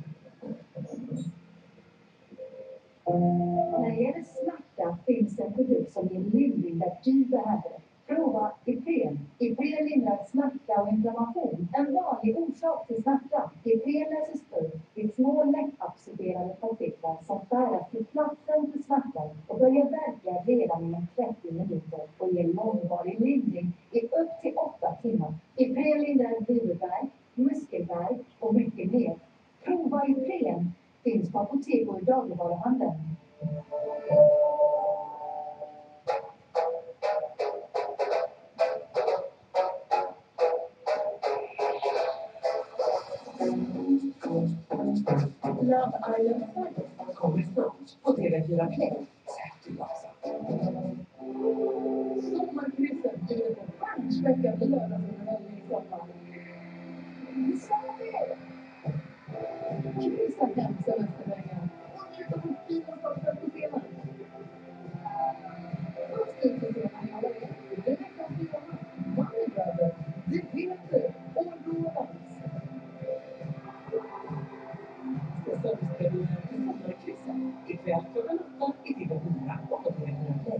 När det gäller smärta finns en produkt som ger lindring där du behöver. Prova Ipren. Ipren lindrar smärta och inflammation. En vanlig orsak till smärta. Ipren löses upp i små lättabsorberade partiklar som färdas till platsen för smärtan och börjar verka redan inom 30 minuter och ger långvarig lindring i upp till 8 timmar. Ipren lindrar huvudvärk, muskelvärk och mycket mer. Prova Ipren. Finns på apotek och i dagligvaruhandeln. Love Island kommer snart på TV4 Play. Sommarkrysset bjuder på stjärnspäckad lördagsunderhållning i sommar. Vi ska med! Kryssa hem semesterpengar och njuta på fina saker på temat. Först ut på temat i alla år. Det är veckans tema. Mannebröder. Det vet du. Och Rådans. Säsongstraditionen till sommarkrysset. Ikväll klockan 8 i TV4 och på TV4 Play.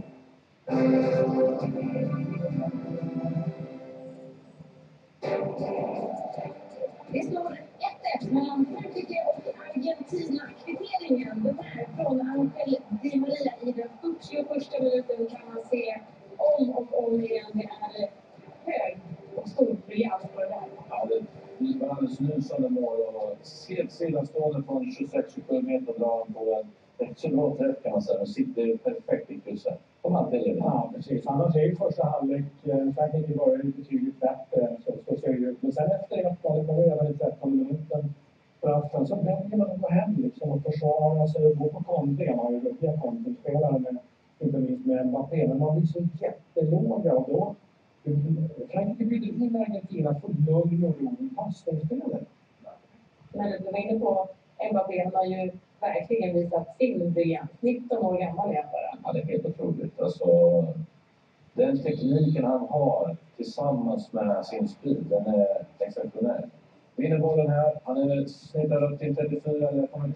Det står 1-1 mellan Frankrike och Argentina. Kvitteringen, den här från Angel Di Maria i den 41:a minuten kan man se om och om igen. Det är hög och stor briljans på det där. Ja, det var alldeles lysande mål och helt stillastående från 26-27 meter drar han på ett så bra träff kan man säga. Den sitter perfekt i krysset. Som alltid är det. Ja, precis. Annars är ju första halvlek, Frankrike börjar ju betydligt bättre, så ser det ut. Men sen efter 1-0, kommer över i 13 minuten. Straffen, så väljer man att gå hem liksom och försvara sig och gå på kontring. Man har ju duktiga kontringsspelare, men inte minst med Mbappé. Men man blir så jättelåga och då Frankrike bjuder in Argentina för lugn och ro i passningsspelet. Men du var inne på Mbappé, han har ju verkligen visat sin briljans. 19 år gammal är han bara. Ja, det är helt otroligt. Alltså, den tekniken han har tillsammans med sin speed, den är exceptionell. Vinner bollen här, han är snittar upp till 34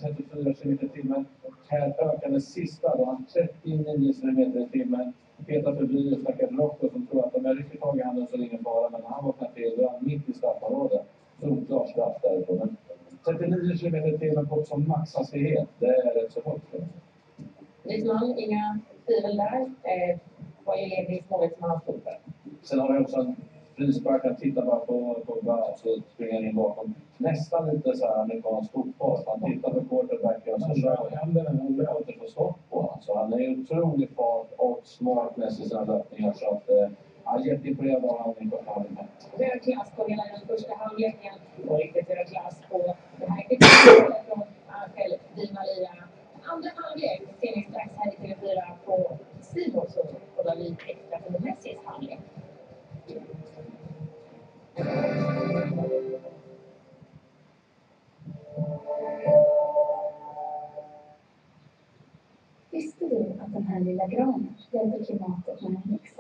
km i timmen. Här ökar den sista då, han 39 km i timmen. Petar förbi och snackar Rocco som tror att de är riktigt tag i handen så är det ingen fara. Men han vaknar till, då är han mitt i straffområdet. Solklart straff därifrån. Men 39 km i timmen på som maxhastighet, det är rätt så högt. Wiesmann, inga tvivel där. Var ju ledningsmålet som han stod för. Sen har vi också en frispark, han tittar bara på så springer han in bakom. Nästan lite så här amerikansk fotboll. Han tittar på quarterbacken och så kör händerna och möter få stopp på honom. Så han är otroligt fart och smart med sina löpningar. Så att han är jätteimponerad av han i första halvlek. Hög klass på hela den första halvleken. Och riktigt hög klass på det här kvitteringen från Angel Di Maria. Andra halvlek ser ni strax här i TV4 på Simon, så kollar vi extra på Messis halvlek. Visste du att den här lilla granen hjälper klimatet när den växer?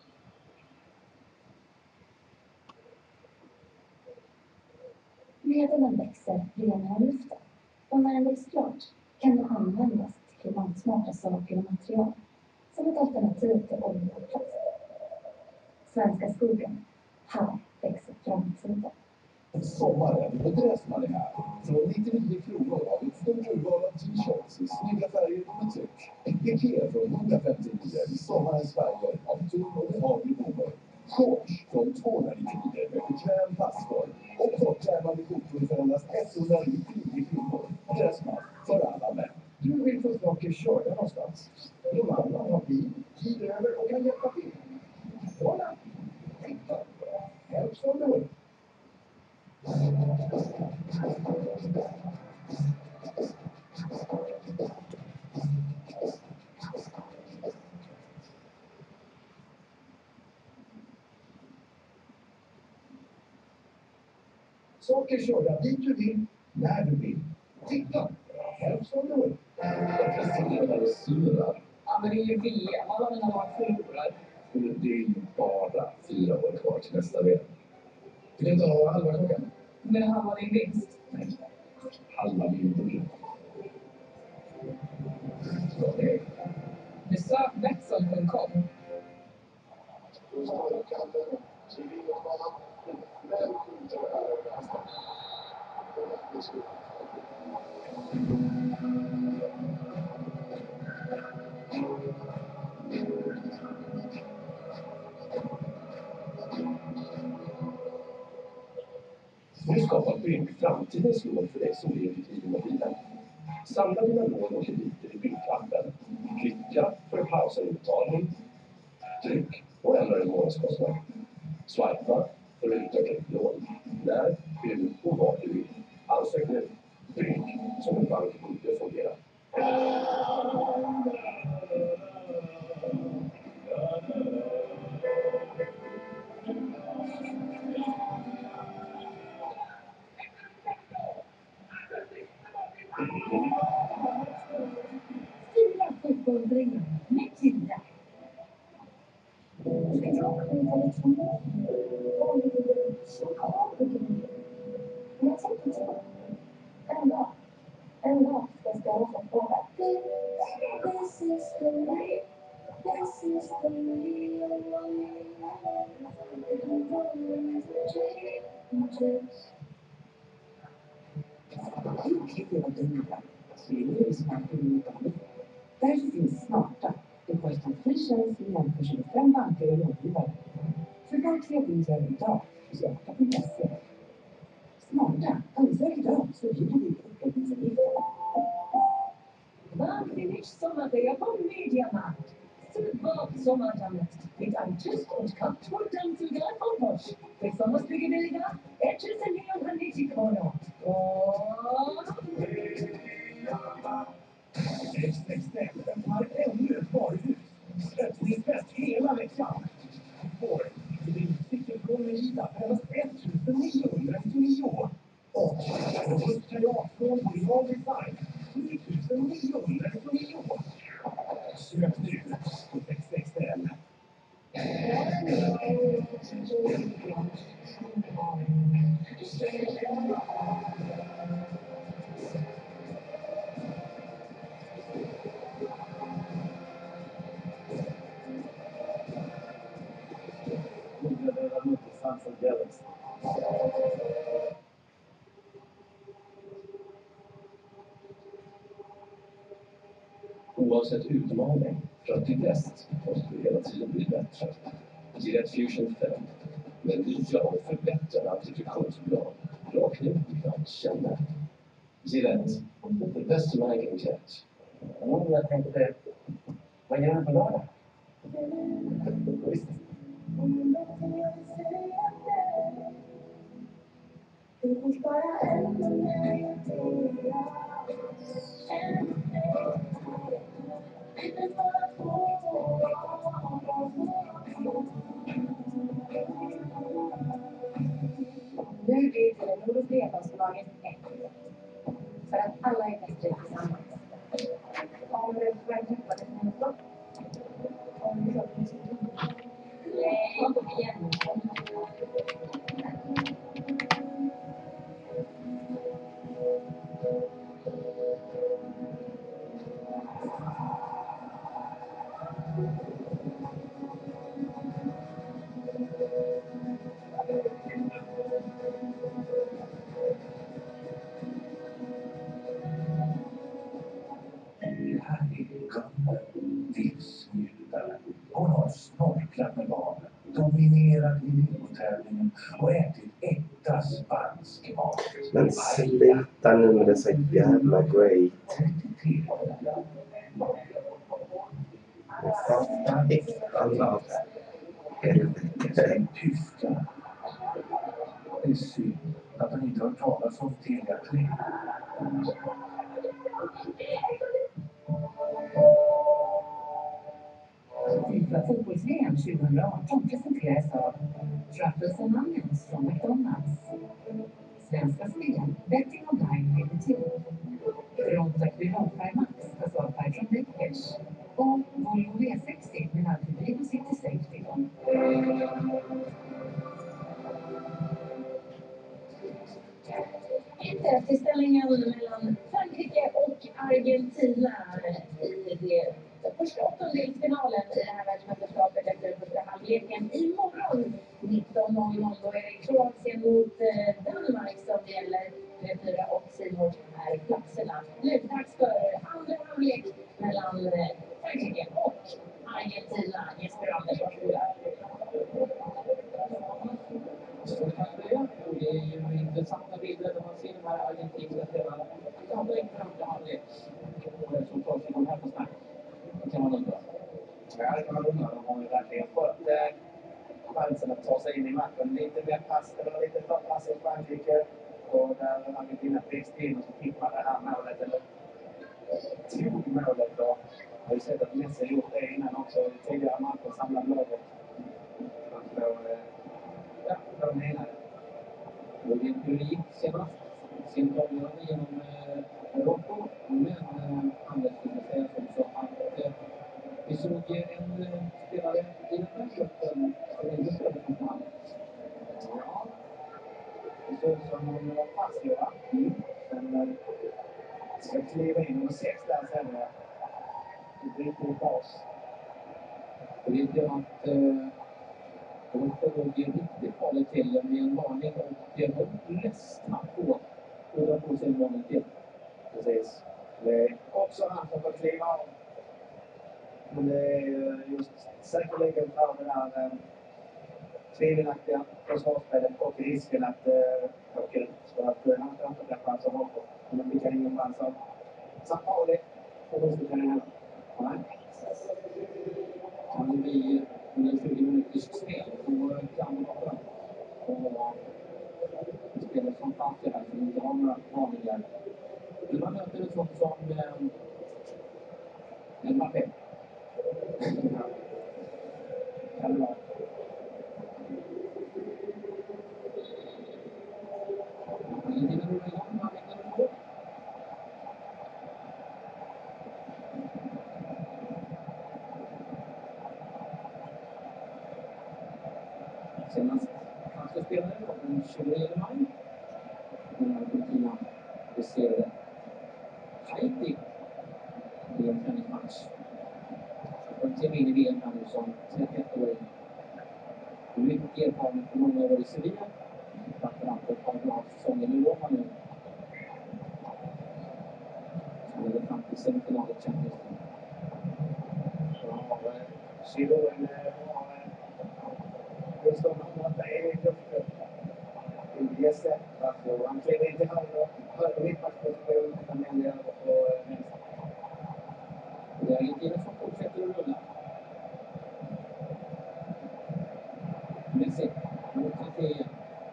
Medan den växer renar luften. Och när den växer klart kan den användas till klimatsmarta saker och material. Som ett alternativ till olja och plast. Svenska skogen. Här växer framtiden. Sommaren på Dressman är här. Från 99 kronor har vi ett stort urval av t-shirts i snygga färger och med tryck. Piké från 159 i sommarens färger av tunn och behaglig bomull. Shorts från 299 med bekväm passform. Och kortärmade skjortor för endast 199 kronor. Dressman för alla män. Du vill få saker körda någonstans. Någon annan har bil, tid över och kan hjälpa till. Voilà! Titta! Helps on the way. Saker körda dit du vill, när du vill. Titta! Helps on the way. Presenterade syrar. Ja, men det är ju VM. Alla mina lag förlorar. Det är ju bara 4 år kvar till nästa VM. Du kan ta halva klockan. Men han var din vinst. Nej. Halva bilden. Besök Betsson.com. Nu skapar Bygg framtidens lån för dig som lever i mobilen. Samla dina lån och krediter i Bygg-appen. Klicka för att pausa utbetalning. Tryck och ändra din månadskostnad. Swipa för att utöka ditt lån. När, hur och var du vill. Ansök nu. Bygg som en bank borde fungera. Fira fotbollsringen med Tilda. En dag ska jag ställa sig frågan. This is the way. This is the way of life. Du klickar på dina svingar som är utan. Därför finns Smarta. Det kostar fri tjänst med hjälp av 25 banker och rådgivare. Förverkliga din dröm idag på smarta.se. Smarta, ansök idag så bjuder vi uppläggningsavgifter. Varmt billig Sommerferie på Mediamarkt. Super Sommertammet mit einem Tüst- und Kapturtanzüger von Bosch. Besonders billiger, 1.990 kronor. Und... XXL öppnar ännu ett varuhus. Öppningsfest hela veckan. Vår cykelfrån med Ida för endast 1.999. Och busskarriat från Original Design 7.999. Sök nu på XXL. Oavsett utmaning, för att bli bäst måste du hela tiden bli bättre. Gillette Fusion 5 med nya och förbättrade antifikationsblad. Rakt ner i att känna. Gillette, the best man can get. Jag tänkte, vad gör du på lördag? Visst. Nu är Telenor och Bredbandsbolaget ett. För att alla är bättre tillsammans. Om du verkligen träffade sin stopp. Om du köper musik. Nej, kom igen. Det här är Gunnar, livsnjutare. Hon har snorklat med barnen, dominerat i Lego-tävlingen och ätit äkta spansk mat. Men sluta nu med dessa jävla great. Alla. Helvete. Tyska. Det är synd att han inte har talat om Telia 3. FIFA fotbolls-VM 2018 presenteras av Truffles & Onions från McDonalds. Svenska spel, betting online med betyg. Fronta Quilonfire Max, fasadfärg från Deckers. Och Volvo V60 med alltid City Safety. mellan Frankrike och Argentina i den första åttondelsfinalen i det här världsmästerskapet efter första halvleken. Imorgon 19:00 då är det Kroatien mot Danmark som gäller. TV4 och Simon är platserna. Nu dags för andra halvlek mellan Frankrike och Argentina. Jesper Anders, varsågoda. Och det är ju intressanta bilder när man ser de här argentinska spelarna. De är inte fram till halvlek. Och resultatet går här på snack. Det kan man undra. Ja, det kan man undra. De har ju verkligen fått chansen att ta sig in i matchen. Lite mer pass, eller lite för pass i Frankrike. Och där Argentina växte in och så fick man det här målet. Eller tog målet då. Jag har ju sett att Messi har gjort det innan också. Tidigare matcher samlade laget. Man får, ja, vad de menar. Och det gick senast. Sin avgörande genom Marocko. Men Anders skulle säga också att vi såg en spelare i den här gruppen som inte spelade från hand. Ja. Det såg ut som om de var passiva. Sen ska kliva in och 6 där sen. Det blir inte bas. Jag vet ju att Marocko låg riktigt farligt till med en varning och det var ledsna på att dra på sig en varning till. Precis. Det är också han som får kliva av. Men det är just säkerligen för det där tvivelaktiga försvarsspelet och risken att åka ut. För att han får inte bli chans att hoppa. Men vi kan ingen chans av Sampoli. Och då ska han Nej. Kan det bli under 20 minuters spel så kan det vara bra. Och spelare som Fassi här som inte har några varningar. Men man möter en sån som Mbappé. Kan det vara. Argentina rullar igång. Man vinner en mål. Senast franska spelare var den 29 maj. Argentina besegrade Haiti i en träningsmatch. Och till in i VM här nu som 31-åring. Mycket erfarenhet för många år i Sevilla. Framförallt ett par bra säsonger i Roma nu. Som leder fram till semifinalet Champions League. Ja, Giroud har just de andra i luften. Jesse, han kliver in till höger mittbacksposition, han vänder över på vänster. Det är Argentina som fortsätter att rulla. Messi mot Kanté igen.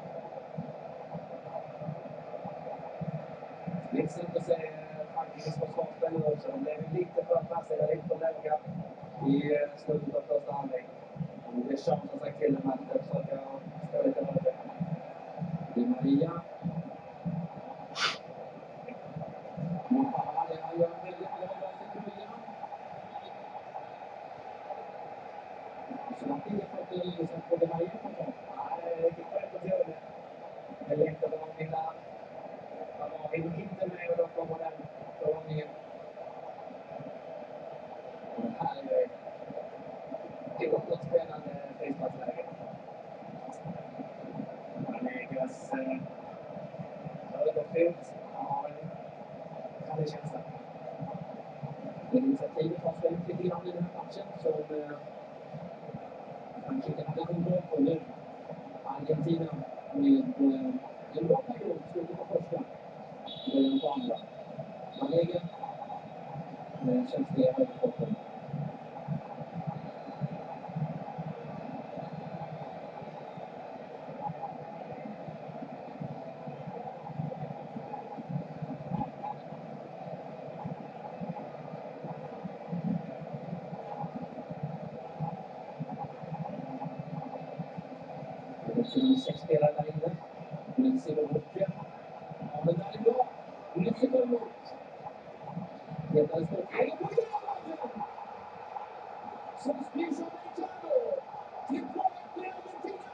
Liksom att säga Frankrikes försvarsspelare också. De blev lite för passiva, lite för låga i slutet av första halvlek. Det är chans att sagt till dem att försöka stå lite högre. Di Maria. Han gör en väldigt bra avsnitt i början. Så att det är för att det på Di Maria på topp. Det är riktigt skönt att göra det. Det är lätt att de vill inte med och då kommer den förordningen. Och här är det oerhört spännande frisparksläge. Manegas överfot. Ja, det känns det. Initiativet har svängt lite grann i den här matchen som Frankrike hade kontroll på nu. Argentina med en bra period, slutet på första, början på andra. Manega med känsliga överskotten. Det är 6 spelare där inne. Messi och Boccia. Ja, men där är bra. Messi går emot. Petare står till. Som styr som Ricardo. Till målet med Argentina.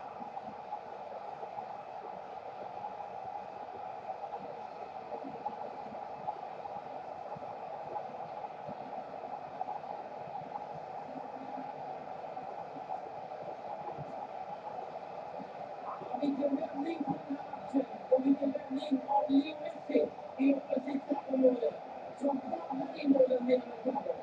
vilken vändning på den här matchen. Och vilken vändning av Leo Messi i offensivt straffområde. Som vandrar in bollen genom ett kamp.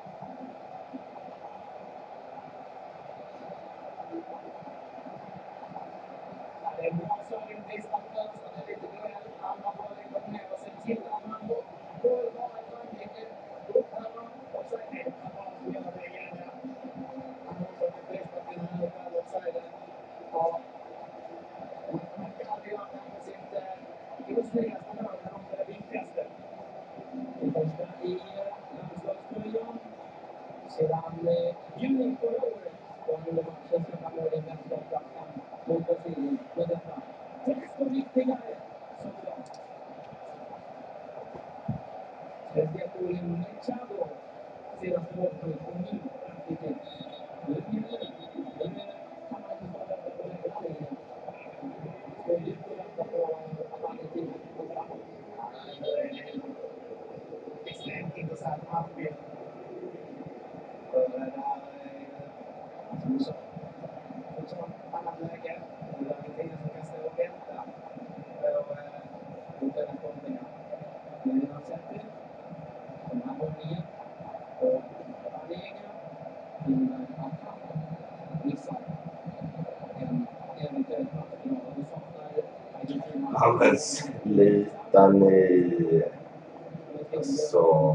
Det är bra Sören Wisman först. Han är lite mer. Han har bara gått med och sen tittar man på. Boll var i Frankrike. Upp här och så är det bara som gör det igen. Han har också ett bästa till den här fall offsiden. Ja. Man kan aldrig göra kanske sitt osnyggaste mål, men också det viktigaste. Det första i landslagströjan. Sedan juni förra året var under matchen släppa mål i mästerskapsklassen mot Brasilien. Men detta desto viktigare såklart. Speciellt då i Machado senaste målpunkt och nu Frankrike. Nu gäller det. Nu kan man inte bara vänta på längre längre. Står ju och väntar på att Argentina kommer fram. Det är extremt intressant matchbild. För det här som du sa. Och så ett annat läge. Det är Argentina som kan stå och vänta på den kontringen. Men vi har sett det. Den här gången. Och Banega innebär att han missar en eventuell matchfinal. Och då saknar Argentina. Ja, men sluta nu. Så.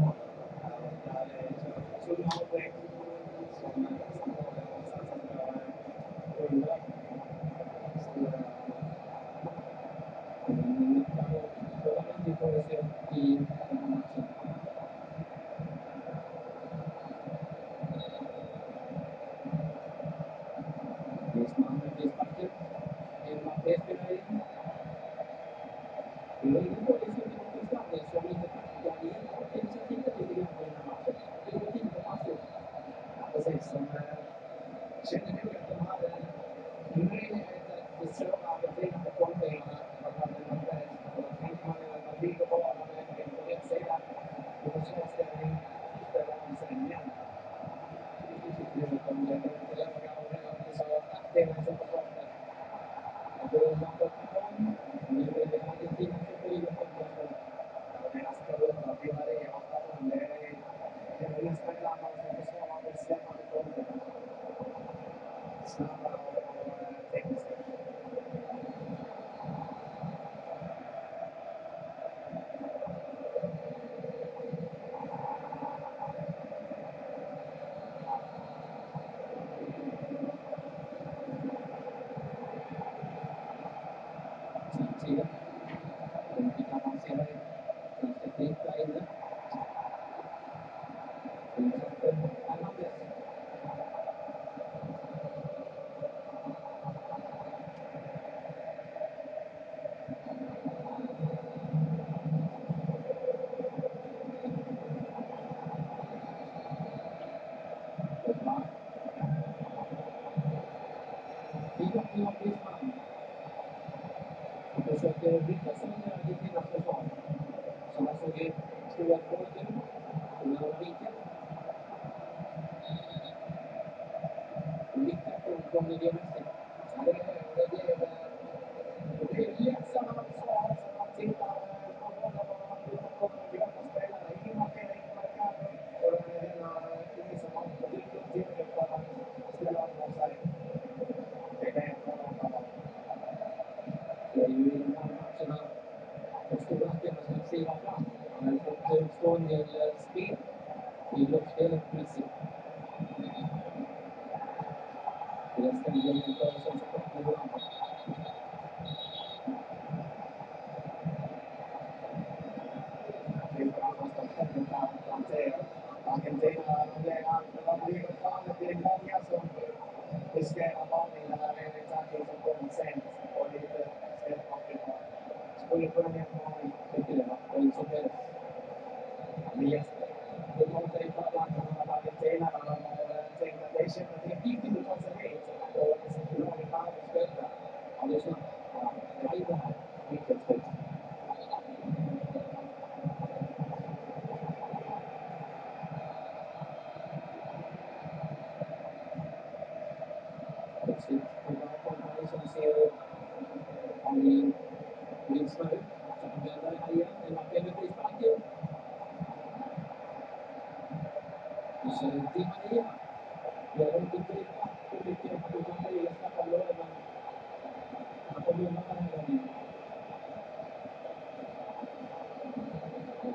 Känner nog att de hade möjlighet att slå Argentina på kontringarna. Att man tänkte man att man ligger bara på rätt sida i försvarsställning ställer om sig igen. Nu kommer det inte låga och det är inte så aktiva som försvarsställning. Då man får om. Nu är det Argentina som får ligga på kontringen. Deras förundrar till Maria och Paron. Det är en spelare som försvarar med släppande kontringar. Snabba och tekniska. Samtidigt. Vi kan avancera ganska fint där inne. Till exempel Hernandez. Fina Griezmann. Han försöker bryta sönder Argentinas försvar. Som han såg ut stora målet nu. Och nu har han vinkeln. En viktig aktion från Leo Messi. Det blir lättsamt att försvara som man tittar på bollen och man kommer att glömma spelare. Ingen markering på Mercado. Och då är det ingen som har riktigt tillräckligt för att ställa om sig. Det är det som har. Det är ju i de här matcherna de stora spelarna som kliver fram. Han har fått utstå en del spel i gruppspelet Messi. Det är ständiga jämförelser såklart med varandra. Det är bara konstaterat att Argentina ligger framme. Det är många som riskerar varning när det är en tackling som kommer sent och lite släppaktigt. Skulle kunna ge en varning, tycker jag. Och så blir det Jesper.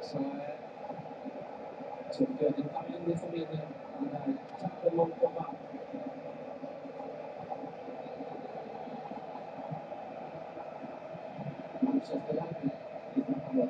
Så jag tycker att det är Andy som vinner den där tappen långt komma. Manchester Derby i tappande.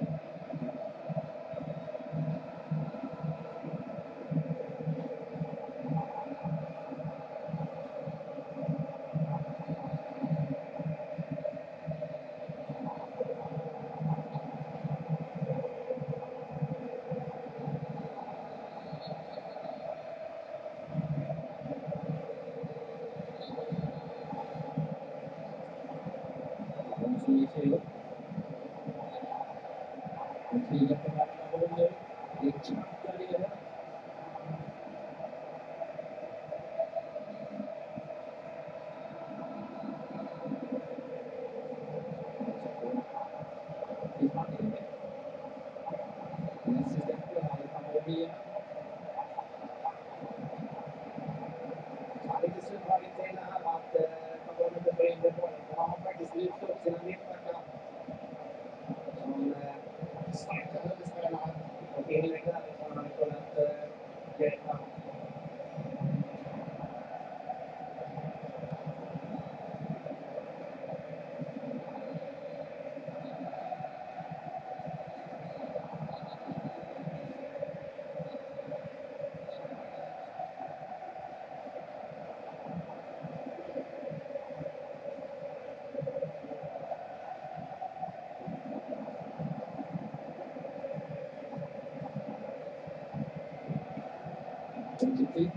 De som gick sig upp. De krigar på varenda boll nu. Det är knappt där nere. Messi släpper här i Pavlovia. Lite surrigt till här att Pavlovia inte får in den bollen. Han har faktiskt lyft upp sina mittbackar. Som starka huvudspelare. Och inlägg därifrån hade kunnat hjälpa. Positivt.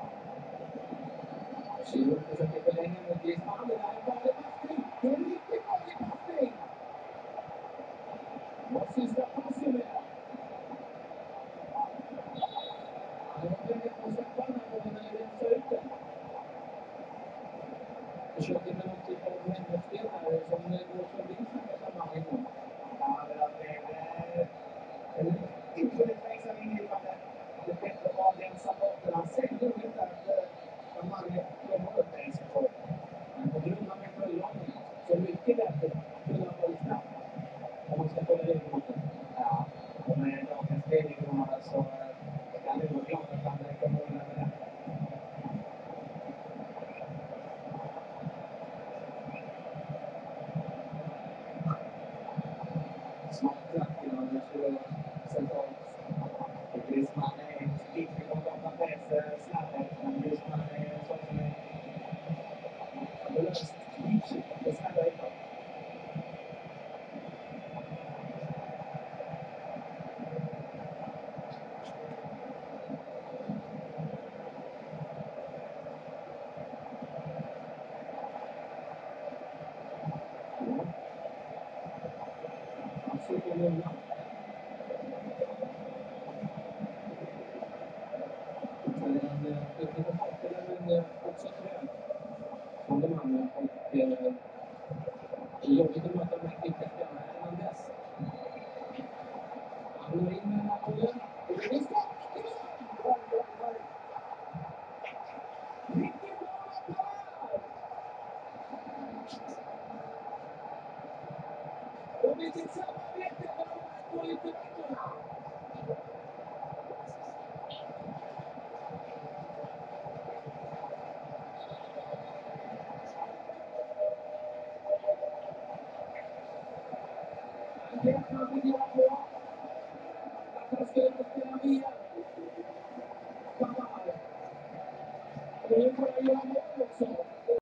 Giroud försöker förlänga mot Griezmann. Det här är bara passning. Det är en riktigt vanlig passning. Och sista passen med. Han har väldigt på släppa den här bollen eller rensa ut den. Försöker med någon typ av hemmaspel här som går förbi samma innan. Ja, det där blev en tillfälligt tveksam ingripande. Det är bättre att bara rensa bort den. Han säger nog inte att man kommer upp en sekund. Men på grund av mig följer honom så mycket bättre kunde han vara snabbt. Om man ska följa det mot den. Ja, och med dagens spelnivåer så kan det vara klart att han kommer undan med det. Smart klacken och nu kör centralt. Griezmann är inte kontant att läsa snabbhet, men Griezmann är en sån som är löst det snabba inåt. Han försöker lugna. Han fick lite fart men också trög från de andra. Och jobbigt att möta de här kvicka spelarna. Hernandez. Han går in med den här bollen. Och det är stopp! Vilken boll där! Och vilket samarbete med de här två ytterbackarna! Det kan man bygga på. Att han ska ut och spela mer. Och nu får han göra mål också.